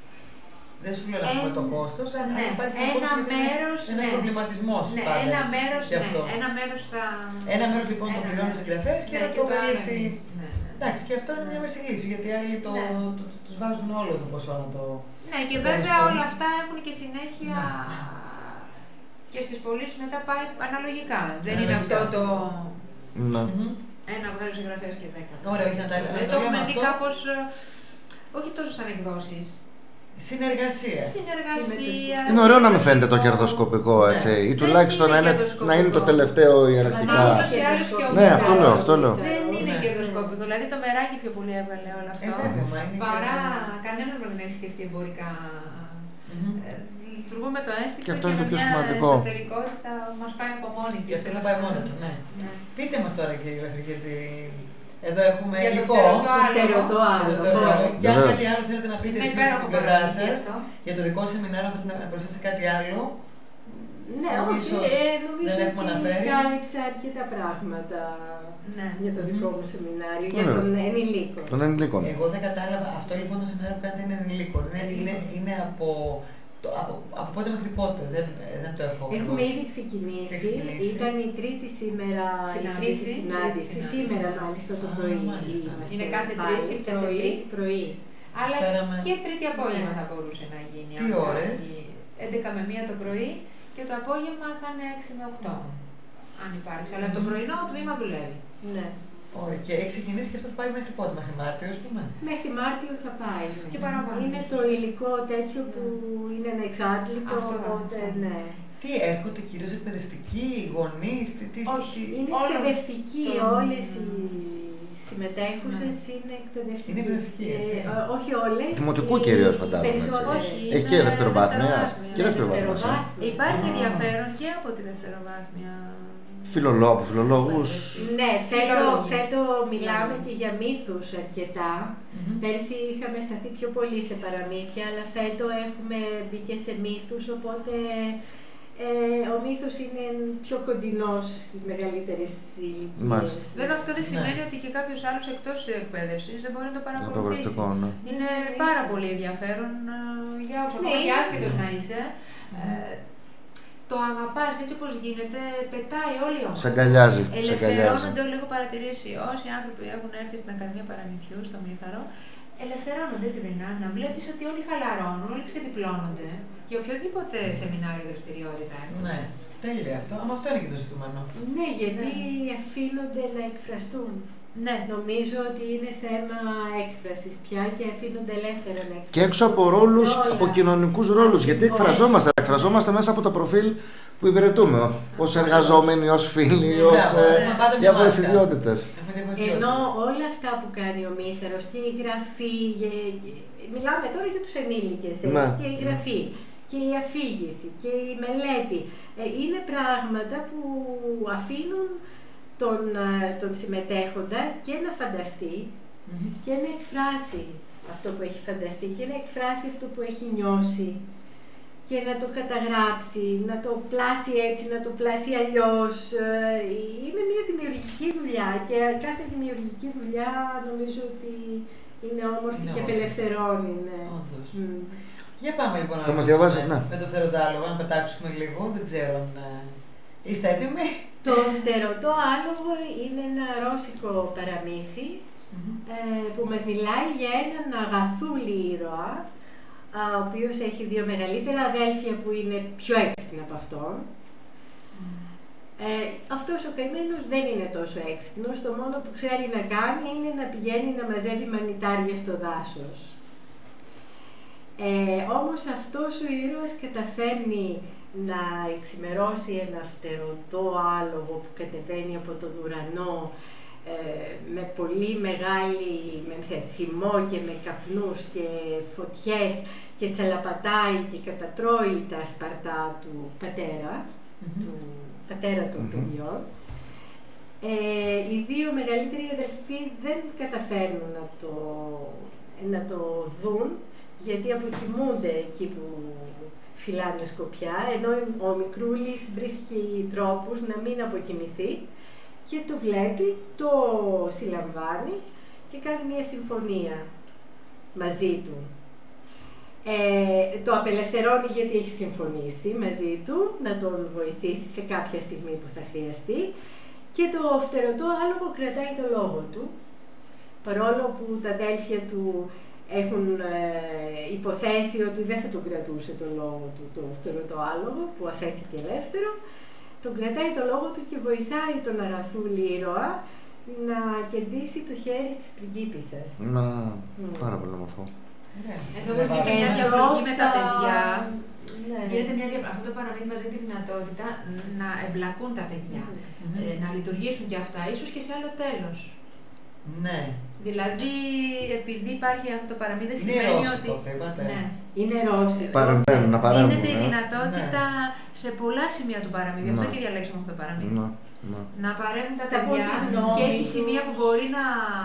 Δεν σου λέω να πούμε Ένα- το κόστος, αν ναι, υπάρχει ένα κόστος, γιατί είναι μέρος, ένας ναι. προβληματισμός Ναι, πάντα ένα μέρος, γι' ναι, αυτό. ένα μέρος θα... Ένα μέρος λοιπόν το ένα πληρώνει ο μέρος. συγγραφέας και Ναι, ένα και το το άλλο καλύπτει. εμείς. Ναι, ναι. Εντάξει, και αυτό είναι Ναι. μια μέση λύση, γιατί άλλοι το, Ναι. το, το- τους βάζουν όλο το ποσό να το... Ναι, και Ευχαριστώ. βέβαια όλα αυτά έχουν και συνέχεια Ναι. και στις πωλήσεις μετά πάει αναλογικά. Δεν είναι Αναλογικά. αυτό το Ναι. Μμμ. ένα βγάζει ο συγγραφέας και δέκα. Ωραία, όχι να τα να Δεν το το λέμε έχουμε δει αυτό. κάπως, ε, όχι τόσο σαν εκδόσεις. Συνεργασία. Συνεργασία. Είναι ωραίο να μην φαίνεται το κερδοσκοπικό, έτσι. Ή τουλάχιστον να είναι, να είναι το τελευταίο ιεραρχικά. Ναι, αυτό λέω, αυτό λέω. Δεν είναι κερδοσκοπικό. Δηλαδή το μεράκι πιο πολύ έβαλε όλο αυτό. Παρά κανένας δεν έχει σκεφτεί εμπορικά. Λειτουργούμε το ένστικτο και αυτό και είναι με πιο μια σημαντικό. εσωτερικότητα μας πάει από μόνη της. Και αυτό θα πάει μόνο του, ναι. Ναι. Πείτε μας τώρα, κύριε Λαφρύ, γιατί εδώ έχουμε Για το υλικό. φτερωτό Το φτερωτό Για το άλογο. φτερωτό άλογο. Και αν Βεβαίως. κάτι άλλο θέλετε να πείτε Είναι εσείς υπέροχο από την πλευρά παραμύθι σας, αυτό. για το δικό σεμινάριο θέλετε να προσθέσετε κάτι άλλο. Ναι, Που όχι, ίσως ε, νομίζω δεν έχουμε ότι αναφέρει. κάλυψα αρκετά πράγματα Ναι. για το δικό μου σεμινάριο, για Ωραία. τον ενηλίκο. Των ενηλίκων. Εγώ δεν κατάλαβα. Αυτό λοιπόν το σεμινάριο που κάνετε είναι ενηλίκων. Είναι, είναι, είναι από, το, από, από πότε μέχρι πότε. Δεν, δεν το έχω. Έχουμε εγώ. ήδη ξεκινήσει. ξεκινήσει. Ήταν η τρίτη σήμερα η τρίτη Συνάντηση. συνάντηση. Συνάντηση. Σήμερα μάλιστα το Α, πρωί. μάλιστα. είμαστε Είναι κάθε πάλι. Τρίτη Κάθε πρωί. Τρίτη πρωί. Αλλά Φέραμε- και τρίτη απόγευμα Ναι. θα μπορούσε να γίνει. Τι αν ώρες? κάνει έντεκα με μία το πρωί και το απόγευμα θα είναι έξι με οκτώ. Αν υπάρξει. Αλλά το πρωινό τμήμα δουλεύει. Ναι. Ωραία. Και έχει ξεκινήσει και αυτό θα πάει μέχρι πότε, μέχρι Μάρτιο, ας πούμε. Μέχρι Μάρτιο θα πάει. Και παραπάνω. Είναι το υλικό τέτοιο που είναι ανεξάντλητο, Αυτό, οπότε αυτό. ναι. Τι έρχονται κυρίως εκπαιδευτικοί, γονείς, τι. τι, Όχι. τι... Είναι Όλο εκπαιδευτικοί, το- όλες οι συμμετέχουσες είναι εκπαιδευτικοί. Είναι εκπαιδευτικοί, έτσι. Ε, ε, όχι όλες. Δημοτικού οι κυρίως, φαντάζομαι, έτσι. περισσότερες. Όχι, Έχει και είναι δευτεροβάθμια. δευτεροβάθμια. Και δευτεροβάθμια. Δευτεροβάθμια. Υπάρχει Α. ενδιαφέρον και από τη δευτεροβάθμια. Φιλολόγου, φιλολόγους. Ναι, φέτο, Φιλόλογοι. φέτο μιλάμε Ναι. και για μύθους αρκετά. Μμμ. Πέρσι είχαμε σταθεί πιο πολύ σε παραμύθια, αλλά φέτο έχουμε μπει και σε μύθους, οπότε ε, ο μύθος είναι πιο κοντινός στις μεγαλύτερες ηλικίες. Μάλιστα. Βέβαια αυτό δεν Ναι. σημαίνει ότι και κάποιος άλλος εκτός της εκπαίδευσης δεν μπορεί να το παρακολουθήσει. Απαγορευτικό, ναι. Είναι πάρα πολύ ενδιαφέρον ε, για όσους, Ναι, ακόμα και είναι- άσχετος να είσαι. Ε, το αγαπάς έτσι όπως γίνεται, πετάει όλη η ομάδα. Σε αγκαλιάζει. Σε αγκαλιάζει. Ελευθερώνονται όλοι, έχω παρατηρήσει όσοι άνθρωποι έχουν έρθει στην Ακαδημία Παραμυθιού, στο Μύθαρο, ελευθερώνονται έτσι δεν είναι. Να βλέπεις ότι όλοι χαλαρώνουν, όλοι ξεδιπλώνονται για οποιοδήποτε σεμινάριο δραστηριότητα έχουν. Ναι, τέλεια αυτό. Αλλά αυτό είναι και το ζητούμενο. Ναι, γιατί αφήνονται να εκφραστούν. Ναι. Νομίζω ότι είναι θέμα έκφρασης πια και αφήνονται ελεύθερα να εκφραστούν. Και έξω από ρόλους, Σε όλα. από κοινωνικούς ρόλους. Γιατί εκφραζόμαστε, εκφραζόμαστε μέσα από το προφίλ που υπηρετούμε. Ως εργαζόμενοι, ως φίλοι, Ναι, ως μπράβο, ε, έχουμε πάντα μια διάφορες μάσκα. ιδιότητες. Έχουμε διαφορετικές. Ενώ όλα αυτά που κάνει ο Μύθαρος και η γραφή, ε, ε, μιλάμε τώρα για τους ενήλικες, έτσι, Ναι. και η γραφή και η αφήγηση και η μελέτη, ε, είναι πράγματα που αφήνουν τον, ε, τον συμμετέχοντα και να φανταστεί Μμμ. και να εκφράσει αυτό που έχει φανταστεί και να εκφράσει αυτό που έχει νιώσει και να το καταγράψει, να το πλάσει έτσι, να το πλάσει αλλιώς. Ε, Είναι μια δημιουργική δουλειά και κάθε δημιουργική δουλειά νομίζω ότι είναι όμορφη Είναι και όμορφη. απελευθερώνει. Ναι. Όντως. Μμ. Για πάμε λοιπόν. Θα να μας δούμε διαβάσει, ναι. Με το φτερωτάλογο, να πετάξουμε λίγο. Δεν ξέρω αν. ε, Είστε έτοιμοι. Το φτερωτό άλογο είναι ένα ρώσικο παραμύθι Μμμ. ε, που μας μιλάει για έναν αγαθούλη ήρωα, α, ο οποίος έχει δύο μεγαλύτερα αδέλφια που είναι πιο έξυπνα από αυτόν. Ε, αυτός ο καημένος δεν είναι τόσο έξυπνος, το μόνο που ξέρει να κάνει είναι να πηγαίνει να μαζεύει μανιτάρια στο δάσος. Ε, όμως αυτός ο ήρωας καταφέρνει να εξημερώσει ένα φτερωτό άλογο που κατεβαίνει από τον ουρανό ε, με πολύ μεγάλη με θυμό και με καπνούς και φωτιές και τσαλαπατάει και κατατρώει τα σπαρτά του πατέρα, Μμμ. του πατέρα των Μμμ. παιδιών. Ε, οι δύο μεγαλύτεροι αδελφοί δεν καταφέρνουν να το, να το δουν, γιατί αποκοιμούνται εκεί που φυλάνε σκοπιά, ενώ ο μικρούλης βρίσκει τρόπους να μην αποκοιμηθεί και το βλέπει, το συλλαμβάνει και κάνει μια συμφωνία μαζί του. Ε, το απελευθερώνει γιατί έχει συμφωνήσει μαζί του να τον βοηθήσει σε κάποια στιγμή που θα χρειαστεί και το φτερωτό άλογο κρατάει το λόγο του, παρόλο που τα αδέλφια του έχουν ε, υποθέσει ότι δεν θα τον κρατούσε το λόγο του το φτερωτό άλογο που αφέθηκε ελεύθερο, τον κρατάει το λόγο του και βοηθάει τον αγαθούλη ήρωα να κερδίσει το χέρι της πριγκίπισσας. Να, Μμ. πάρα πολύ όμορφο. Εδώ γίνεται και μια διαπλοκή με τα παιδιά. Ναι. Γίνεται μια δια... Αυτό το παραμύθι μας δίνει τη δυνατότητα να εμπλακούν τα παιδιά, Mm-hmm. ε, να λειτουργήσουν και αυτά, ίσως και σε άλλο τέλος. Ναι. Δηλαδή, επειδή υπάρχει αυτό το παραμύθι, δεν Είναι σημαίνει ρώσικο ότι. αυτό, είπατε. Ναι. Είναι ρώσικο. Παρεμβαίνουν, να παρέμβουν. Δίνεται η ε. δυνατότητα σε πολλά σημεία του παραμύθι. Αυτό Ναι. και διαλέξαμε αυτό το παραμύθι. Ναι, ναι. Να παρέμβουν τα Θα παιδιά πω τη γνώμη και έχει του. σημεία που μπορεί να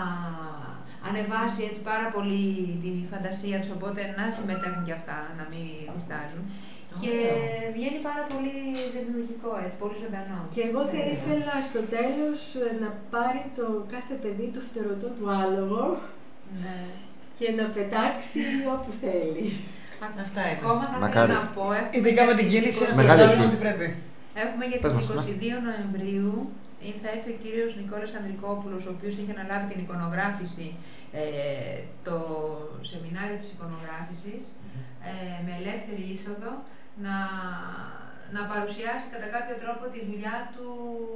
ανεβάσει έτσι πάρα πολύ τη φαντασία τους, οπότε να συμμετέχουν και αυτά, να μην διστάζουν. Και βγαίνει πάρα πολύ δημιουργικό, έτσι, πολύ ζωντανό. Και εγώ θα ήθελα στο τέλος να πάρει το κάθε παιδί το φτερωτό του άλογο Ναι. και να πετάξει όπου θέλει. Αυτά είναι. Ακόμα θα Μακάρι. ήθελα να πω, έχουμε Ειδικά με για την τις κίνηση είκοσι να Μεγάλη καταλάβουμε ευχή. ότι πρέπει. Έχουμε για Πες τις μας, ναι. είκοσι δύο Νοεμβρίου, θα έρθει ο κύριος Νικόλας Ανδρικόπουλος, ο οποίος έχει αναλάβει την εικονογράφηση, ε, το σεμινάριο της εικονογράφησης, ε, με ελεύθερη είσοδο, να, να παρουσιάσει κατά κάποιο τρόπο τη δουλειά του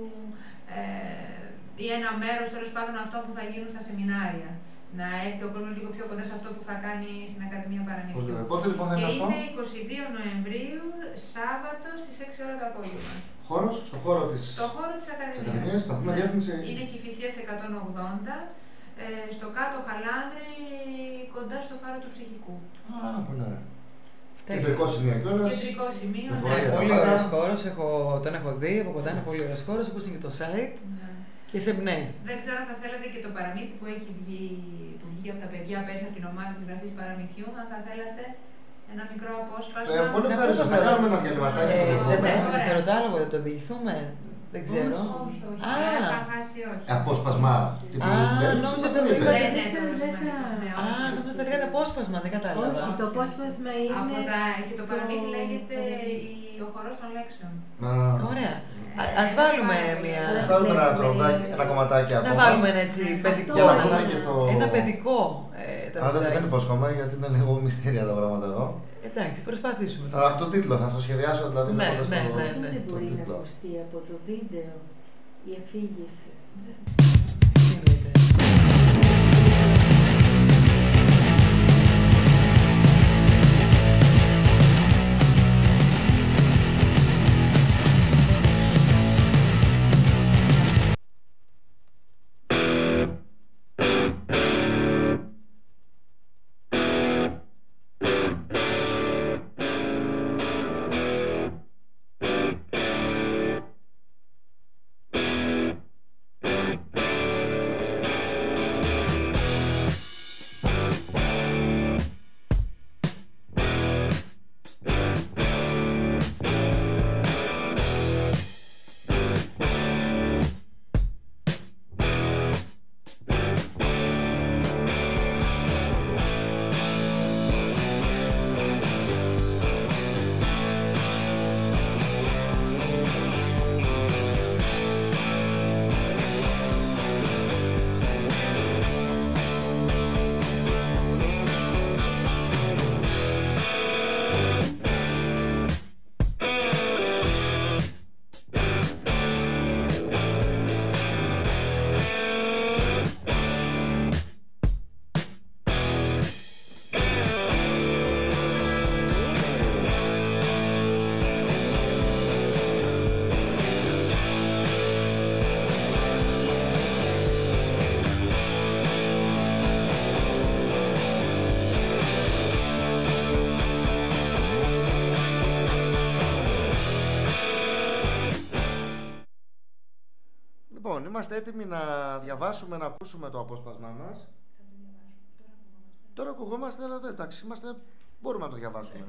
ε, ή ένα μέρος τέλος πάντων αυτών που θα γίνουν στα σεμινάρια. Να έρθει ο κόσμος λίγο πιο κοντά σε αυτό που θα κάνει στην Ακαδημία Πολύ Παραμυθιού. ωραία. Πότε λοιπόν θα Και είναι αυτό? είναι είκοσι δύο Νοεμβρίου, Σάββατο στις έξι ώρα το απόγευμα. Χώρος, στο χώρο της, Στο χώρο της της Ακαδημίας. Ακαδημίας, θα πούμε Ναι. διεύθυνση. Είναι Κηφισίας εκατόν ογδόντα, ε, στο κάτω Χαλάνδρη, κοντά στο φάρο του Ψυχικού. Α, πολύ ωραία. Τέλεια. Κεντρικό σημείο κιόλας. Κεντρικό σημείο. Με ναι. φορεία Ναι, τα πολύ πάντα. ωραίος χώρος, έχω, τον έχω δει από κοντά, είναι πολύ ωραίος χώρος, όπως είναι και το site Ναι. και σε εμπνέει. Δεν ξέρω αν θα θέλατε και το παραμύθι που έχει βγει, που βγήκε από τα παιδιά πέρσι από την ομάδα της γραφής παραμυθιού, αν θα θέλατε ένα μικρό απόσπασμα. Ε, πολύ Να ευχαριστώ. πούμε Να πρώτα. κάνουμε ένα διαλυματάκι. Ε, να το δεν δούμε. θα έχουμε Ωραία. το φεροτάλογο, δεν το διηγηθούμε. Δεν ξέρω. Όχι, όχι. Α. Ε, θα χάσει, όχι. Ε, Απόσπασμα. Την Α, περίπτωση νόμιζα μας το την είπε. είπατε. Ναι, ναι, το δεν ρωσικό, θα- ναι, Α, όχι. νόμιζα ότι λέγατε απόσπασμα, δεν κατάλαβα. Όχι, το απόσπασμα είναι. Από τα, και το το- παραμύθι λέγεται η- ο χορός των λέξεων. Α, Ωραία. Α- Ας βάλουμε μια... Θα βάλουμε ένα τρομδάκι, ένα κομματάκι Να ακόμα. βάλουμε ένα έτσι παιδικό. Για να να πούμε βάλουμε και το- Ένα παιδικό ε, Αλλά δεν, τραγουδάκι. δεν υπόσχομαι γιατί είναι λίγο μυστήρια τα πράγματα εδώ. Εντάξει, προσπαθήσουμε. Αλλά το τίτλο θα το σχεδιάσω δηλαδή Ναι, βλέποντας ναι, το- ναι, Αυτό ναι. δεν το μπορεί να τίτλο. ακουστεί από το βίντεο η αφήγηση. Γίνεται. Λοιπόν, είμαστε έτοιμοι να διαβάσουμε, να ακούσουμε το απόσπασμά μας. Τώρα ακουγόμαστε, αλλά δεν, εντάξει, είμαστε, μπορούμε να το διαβάσουμε.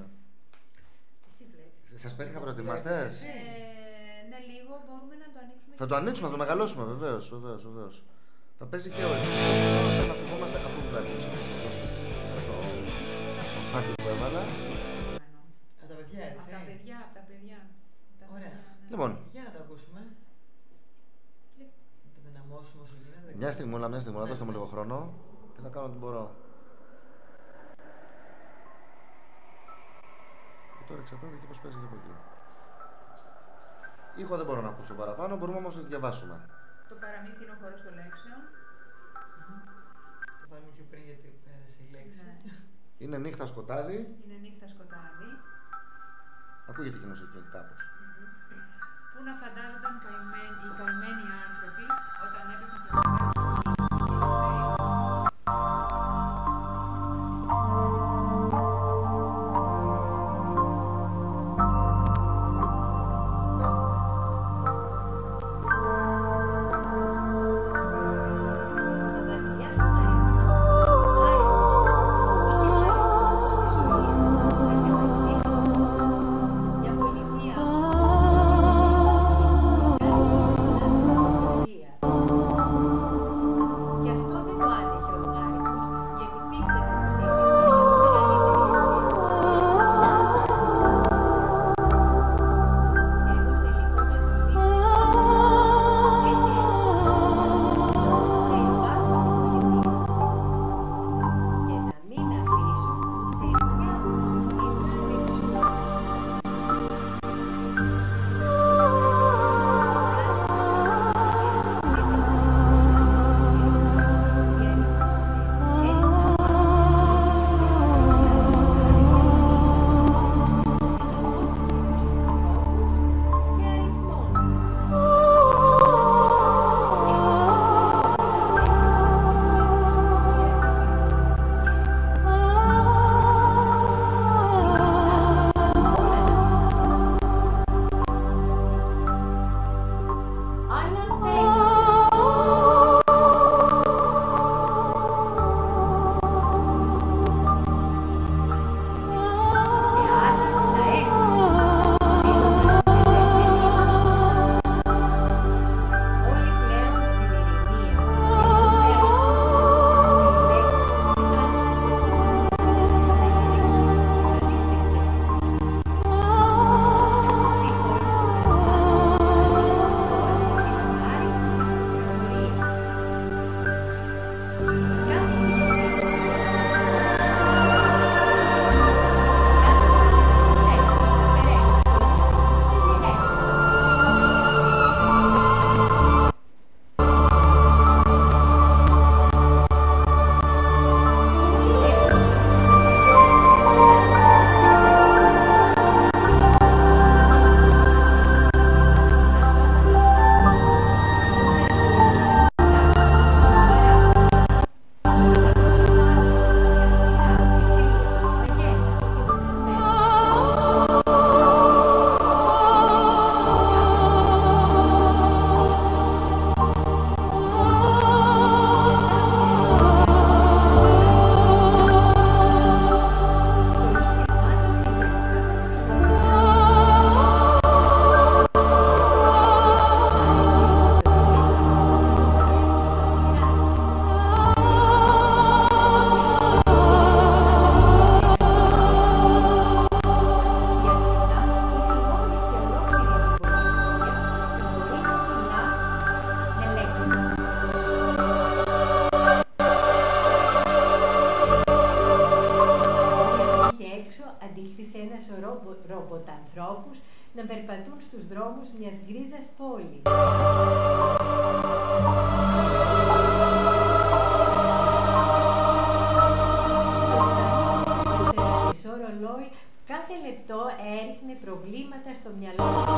Σας πέτυχα προετοιμαστές. Ε, ναι, λίγο μπορούμε να το ανοίξουμε. Θα το ανοίξουμε, θα το μεγαλώσουμε, βεβαίως, βεβαίως, βεβαίως. Θα παίζει και ο να ακουγόμαστε αφού βγάλουμε. Το χάρτη που έβαλα. Από τα παιδιά, Από έτσι. τα παιδιά, από τα παιδιά. Τα Ωραία. παιδιά, ναι. Λοιπόν, Για να το ακούσουμε. Να το δυναμώσουμε όσο γίνεται. δεν μια ξέρω. στιγμή, μια στιγμή, δώστε μου λίγο χρόνο και θα κάνω ό,τι μπορώ. Και τώρα εξαρτάται και πώς παίζει και από εκεί. Ήχο δεν μπορώ να ακούσω παραπάνω, μπορούμε όμως να το διαβάσουμε. Το παραμύθι είναι ο χορός των λέξεων. Το βάλουμε πιο πριν γιατί πέρασε η λέξη. Ναι. Είναι νύχτα σκοτάδι. Είναι νύχτα σκοτάδι. Ακούγεται και η μουσική κάπως. Πού να φαντάζονταν καημένοι, οι καημένοι άνθρωποι όταν έπρεπε να φαντάζονται. ρομποτανθρώπους να περπατούν στους δρόμους μιας γκρίζας πόλης. Το μισό ρολόι κάθε λεπτό έριχνε προβλήματα στο μυαλό του.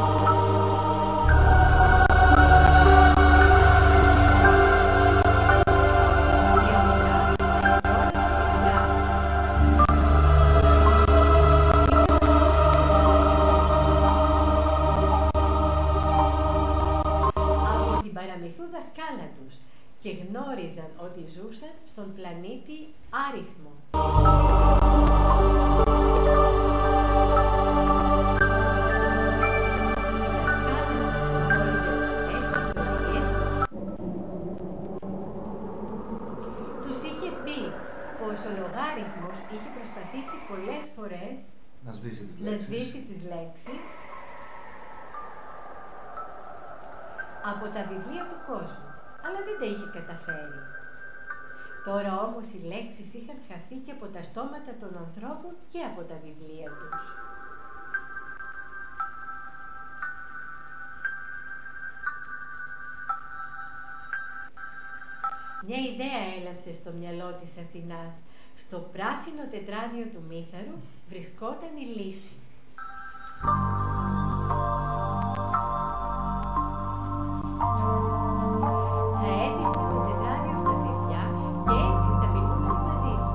Δασκάλα τους και γνώριζαν ότι ζούσαν στον πλανήτη Άριθμο. Τους είχε πει πως ο λογάριθμος είχε προσπαθήσει πολλές φορές να σβήσει τις να λέξεις, σβήσει τις λέξεις από τα βιβλία του κόσμου, αλλά δεν τα είχε καταφέρει. Τώρα όμως οι λέξεις είχαν χαθεί και από τα στόματα των ανθρώπων και από τα βιβλία τους. Μια ιδέα έλαμψε στο μυαλό της Αθηνάς. Στο πράσινο τετράδιο του μύθαρου βρισκόταν η λύση. Θα έδειχνε το τετράδιο στα παιδιά και έτσι θα μιλούσε μαζί τους.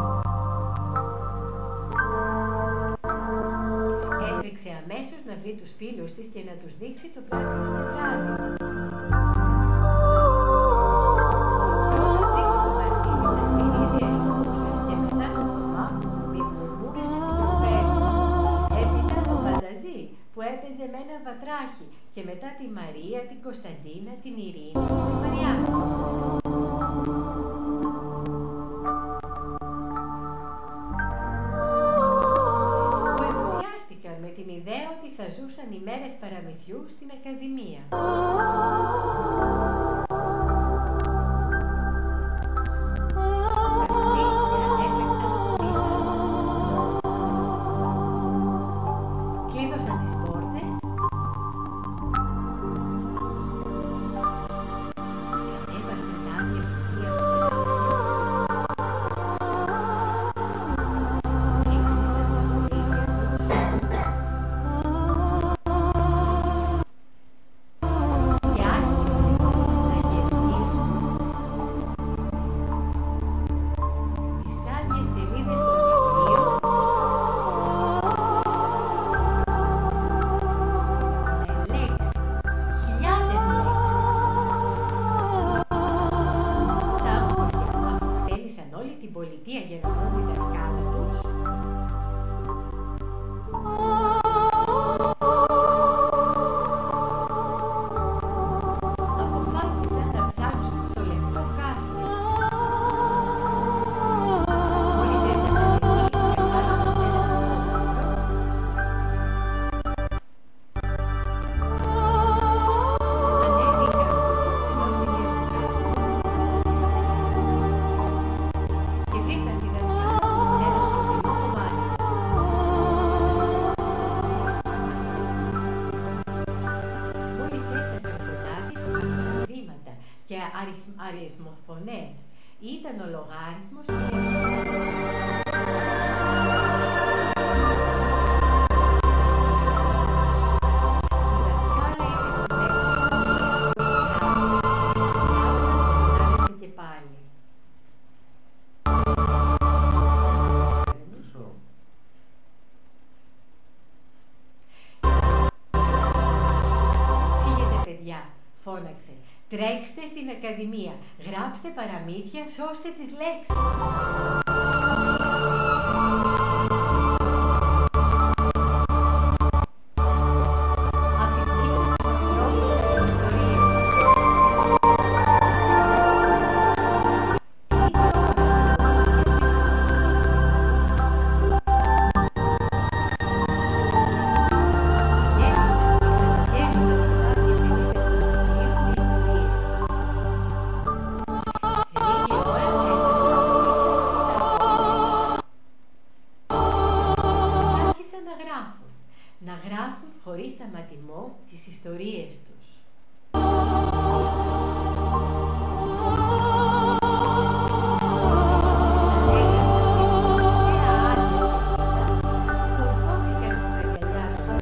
Έτρεξε αμέσως να βρει τους φίλους της και να τους δείξει το πράσινο τετράδιο. Που έπαιζε με ένα βατράχι και μετά τη Μαρία, την Κωνσταντίνα, την Ειρήνη και τη Μαριάννα. Που ενθουσιάστηκαν με την ιδέα ότι θα ζούσαν οι μέρες παραμυθιού στην Ακαδημία. Αριθμοφωνές. Ήταν ο λογάριθμος και η δασκάλα είπε τις λέξεις και πάλι. Φύγετε παιδιά, φώναξε. Τρέξτε στην Ακαδημία, γράψτε παραμύθια, σώστε τις λέξεις. Να γράφουν χωρίς σταματημό τις ιστορίες τους. Φορτώθηκαν στην αγκαλιά τους.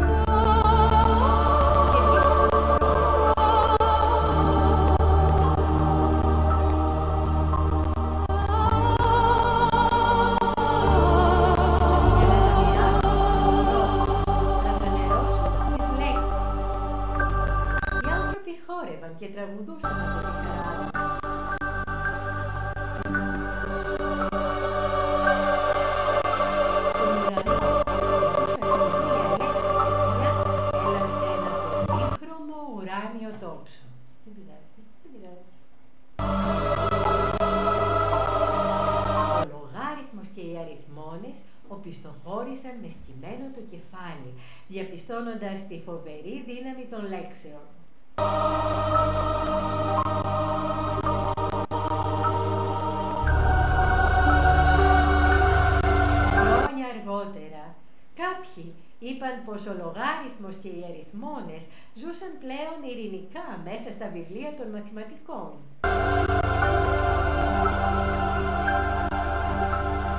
Και τραγουδούσαν από τη χαρά. Στον ουρανό, έλαβε ένα πολύχρωμο ουράνιο τόξο. Δεν πειράζει, δεν πειράζει. Ο λογάριθμος και οι αριθμόνες οπισθοχώρησαν με σκυμμένο το κεφάλι, διαπιστώνοντας τη φοβερή δύναμη των λέξεων. Χρόνια αργότερα, κάποιοι είπαν πως ο λογάριθμος και οι αριθμόνες ζούσαν πλέον ειρηνικά μέσα στα βιβλία των μαθηματικών.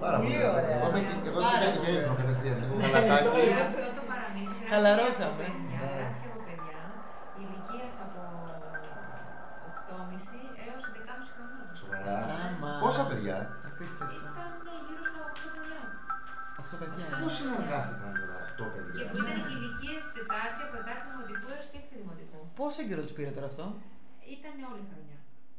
Πάρα πολύ Πολύ ωραία. Εγώ είμαι- εγώ Πάρα είμαι πολύ για ύπνο ωραία. κατευθείαν. Λίγο γαλατάκι. Και αυτό το παραμύθι γράφτηκε Χαλαρώσαμε. από παιδιά, γράφτηκε από παιδιά ηλικίας από οκτώ και μισό έως δεκαεννιά χρονών. Σοβαρά. Άμα. Πόσα παιδιά, Απίστευτο. Ήταν γύρω στα οκτώ παιδιά. Αυτό παιδιά. πώς συνεργάστηκαν τώρα αυτό, Και παιδιά. που ήταν και ηλικίες τετάρτη, από τετάρτη δημοτικού έως και έκτη δημοτικού. Πόσο καιρό του πήρε τώρα αυτό? Ήταν όλη η χρονιά.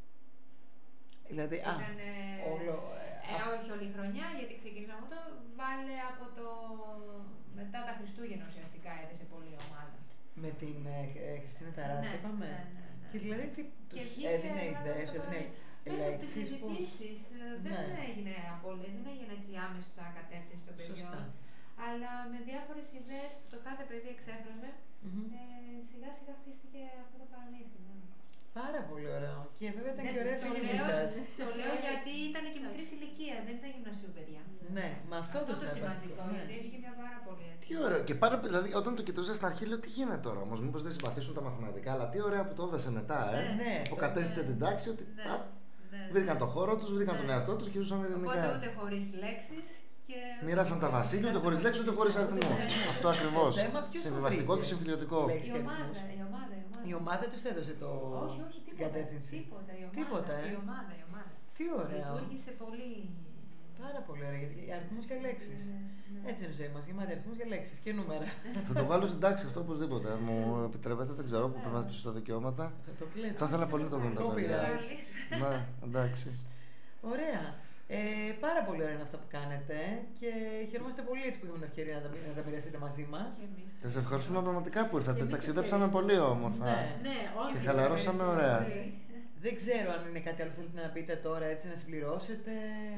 Δηλαδή, α, Ήταν, όλο. Ε, όχι όλη η χρονιά, γιατί ξεκίνησαμε αυτό. Βάλε από το. Μετά τα Χριστούγεννα ουσιαστικά έδεσε πολύ η ομάδα. Με την ε, ε, Χριστίνα Ταράτση, Ναι, είπαμε. ναι, ναι, ναι. Και δηλαδή τι Και τους βγήκε έδινε ένα ιδέες, από τα έδινε Μέσω από τις λέξεις. πώς- συζητήσεις. ε, Δεν Ναι. έγινε απόλυτα, δεν έγινε έτσι άμεσα κατεύθυνση των παιδιών. Σωστά. Αλλά με διάφορες ιδέες που το κάθε παιδί εξέφραζε, Μμμ. ε, σιγά σιγά χτίστηκε αυτό το παραμύθι. Ναι. Πάρα πολύ ωραίο. Και βέβαια ήταν Ναι, και ωραία το φίλη λέω- σας. Το λέω γιατί ήταν και μικρή ηλικία, δεν ήταν γυμνασίου παιδιά. Ναι, με αυτό το σημαντικό, συναρπαστικό. ναι. γιατί βγήκε μια πάρα πολύ έτσι. Τι ωραίο. Και πάρα, δηλαδή, όταν το κοιτούσα στην αρχή, λέω τι γίνεται τώρα όμω. Μήπως δεν συμπαθήσουν τα μαθηματικά, αλλά τι ωραία που το έδωσε μετά, ε. Ναι, Αποκατέστησε την τάξη ότι Ναι. α, Ναι, ναι. βρήκαν το χώρο του, βρήκαν Ναι. τον εαυτό του και ζούσαν Οπότε ειρηνικά. ούτε χωρίς λέξεις και. Μοίρασαν τα βασίλεια, ούτε χωρί λέξει, ούτε χωρί αριθμού. Αυτό ακριβώ. Το θέμα ποιος το Συμβιβαστικό βρήκε? και συμφιλιωτικό. Λέξεις Η και ομάδα, αριθμούς. η ομάδα, η ομάδα. Η ομάδα τους έδωσε το Όχι, όχι, τίποτα. κατεύθυνση. Τίποτα, η ομάδα. Τίποτα, ε. Η ομάδα, η ομάδα. Τι ωραίο. Λειτουργήσε πολύ. Πάρα πολύ ωραία. Γιατί αριθμούς και λέξεις. Ναι, ναι. Έτσι είναι η ζωή μας. Γεμάτη αριθμούς και λέξεις και νούμερα. Θα το βάλω στην τάξη αυτό οπωσδήποτε. Αν μου επιτρέπετε, δεν ξέρω που πρέπει να ζητήσω τα δικαιώματα. Θα το κλέψεις. Θα ήθελα πολύ να το δουν τα παιδιά. Copyright. Βάλεις. Ναι, εντάξει. Ωραία. Ε, πάρα πολύ ωραία είναι αυτά που κάνετε και χαιρόμαστε πολύ έτσι που είχαμε την ευκαιρία να τα, να τα μοιραστείτε μαζί μας. Και εμείς. Και σε ευχαριστούμε πραγματικά που ήρθατε. Εμείς Ταξιδέψαμε πολύ ευχαριστούμε. όμορφα. Ναι. Ναι, όχι. Και χαλαρώσαμε ωραία. Δεν ξέρω αν είναι κάτι άλλο που θέλετε να πείτε τώρα έτσι να συμπληρώσετε.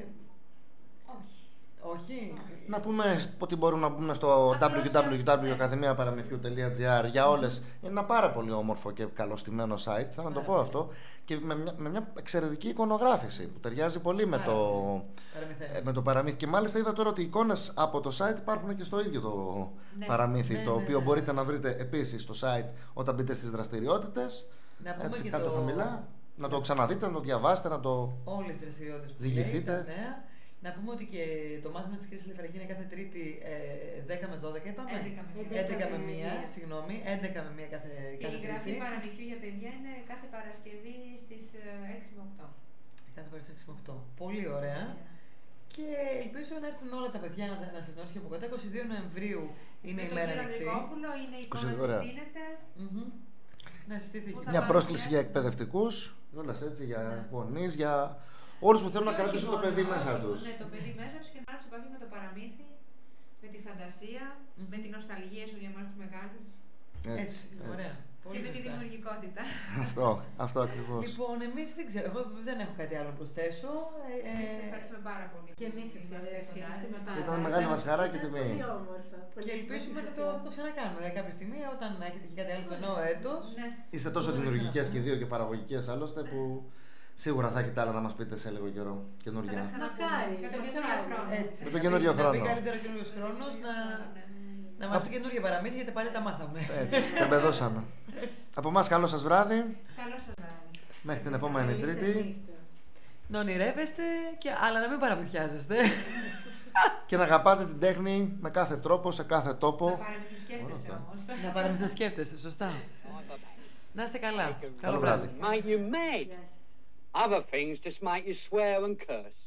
Όχι. Όχι. Να πούμε ότι μπορούν να μπουν στο Απλώς, double-u double-u double-u ναι. ακαδημία παραμυθιού τελεία τζι άρ για όλες. Είναι ένα πάρα πολύ όμορφο και καλωστημένο site, θέλω να το Πάρα πω πολύ. αυτό. Και με μια, με μια εξαιρετική εικονογράφηση που ταιριάζει πολύ με Πάρα το, Παραμυθένιο. ε, με το παραμύθι. Και μάλιστα είδα τώρα ότι οι εικόνες από το site υπάρχουν και στο ίδιο το Ναι. παραμύθι, Ναι, το ναι, οποίο ναι. μπορείτε να βρείτε επίσης στο site όταν μπείτε στις δραστηριότητες. Να πούμε Έτσι και κάτω το... χαμηλά. Να το ξαναδείτε, να το διαβάσετε, να το. Όλες τις δραστηριότητες που Διηγηθείτε. λέει, τα νέα. Να πούμε ότι και το μάθημα της κυρίας Λεφραγή είναι κάθε Τρίτη ε, δέκα με δώδεκα, είπαμε. έντεκα με έντεκα. έντεκα με με μία, μία. συγγνώμη, έντεκα με μία κάθε, Και κάθε η γραφή Τρίτη. παραμυθιού για παιδιά είναι κάθε Παρασκευή στις ε, έξι με οκτώ. Κάθε Παρασκευή έξι με οκτώ. Πολύ ωραία. Και ελπίζω να έρθουν όλα τα παιδιά να, να σας γνωρίσουν από κοντά. είκοσι δύο Νοεμβρίου είναι η μέρα Με τον ανοιχτή. κύριο Ανδρικόπουλο είναι η είκοσι εικόνα δύο, ωραία. συστήνεται. Μμμ. Να συστηθεί. Που θα Μια πάρουμε πρόσκληση μια- για εκπαιδευτικούς, όλα έτσι, για Ναι. γονείς, για όλους που θέλουν να Και όχι κρατήσουν το μόνο, παιδί όχι, μέσα τους. Ναι, το παιδί μέσα τους και να έρθουν σε επαφή με το παραμύθι, με τη φαντασία, Μμμ. με την νοσταλγία σου για εμάς τους μεγάλους Έτσι, Έτσι, έτσι. ωραία. Πολύ και με τη σωστά. δημιουργικότητα. Αυτό, αυτό ακριβώς. Λοιπόν, εμείς δεν ξέρω, εγώ δεν έχω κάτι άλλο να προσθέσω. Ε, Εμείς ε, ευχαριστούμε πάρα πολύ. Και εμείς που είμαστε κοντά. ευχαριστούμε πάρα Ήταν πολύ. μεγάλη μας χαρά και Ήταν τιμή. Πολύ όμορφα. πολύ και ελπίζουμε να το, σημαντικό. θα το ξανακάνουμε. Δηλαδή, κάποια στιγμή, όταν έχετε και κάτι άλλο το νέο έτος. Ναι. Είστε τόσο Μπορούμε δημιουργικές να- και οι δύο και παραγωγικές άλλωστε που σίγουρα θα έχετε άλλα να μας πείτε σε λίγο καιρό. Θα τα Καινούργια. ξαναπούμε. Μακάρι, Με τον μακάρι. καινούριο χρόνο. Έτσι. Με τον καινούριο Να χρόνο. μπει καλύτερο καινούριο χρόνο να, Ναι. να μα πει καινούργια παραμύθια γιατί παλιά τα μάθαμε. Έτσι, τα μπεδώσαμε. Από εμάς καλό σας βράδυ. Καλό σας βράδυ. Μέχρι την επόμενη Καλή Τρίτη. νύχτα. Να ονειρεύεστε, και, αλλά να μην παραμυθιάζεστε. Και να αγαπάτε την τέχνη με κάθε τρόπο, σε κάθε Να τόπο. παραμυθισκέφτεστε Όλα όμως. Να παραμυθοσκέφτεστε, σωστά. Να είστε καλά. Καλό βράδυ. Make you mad. Γεια σας. Other things just make you swear and curse.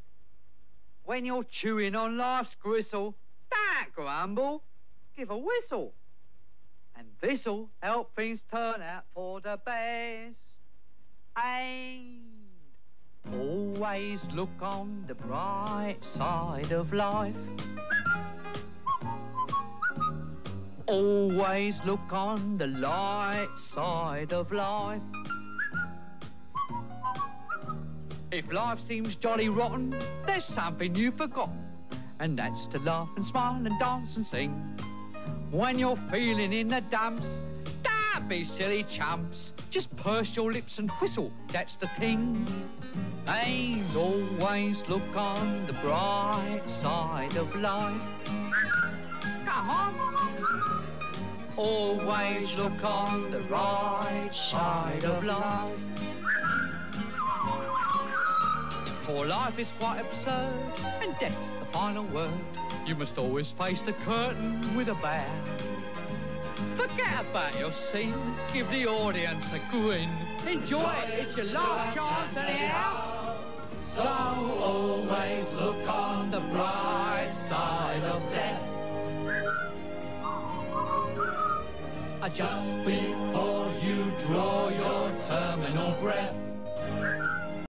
When you're chewing on life's gristle, don't grumble, give a whistle. And this'll help things turn out for the best. And always look on the bright side of life. Always look on the light side of life. If life seems jolly rotten, there's something you've forgotten, and that's to laugh and smile and dance and sing. When you're feeling in the dumps, don't be silly chumps, just purse your lips and whistle, that's the thing. And always look on the bright side of life. Come on! Always look on the right side of life. For life is quite absurd, and death's the final word. You must always face the curtain with a bow. Forget about your scene, give the audience a grin. Enjoy it, it's your last chance anyhow. So always look on the bright side of death. Just before you draw your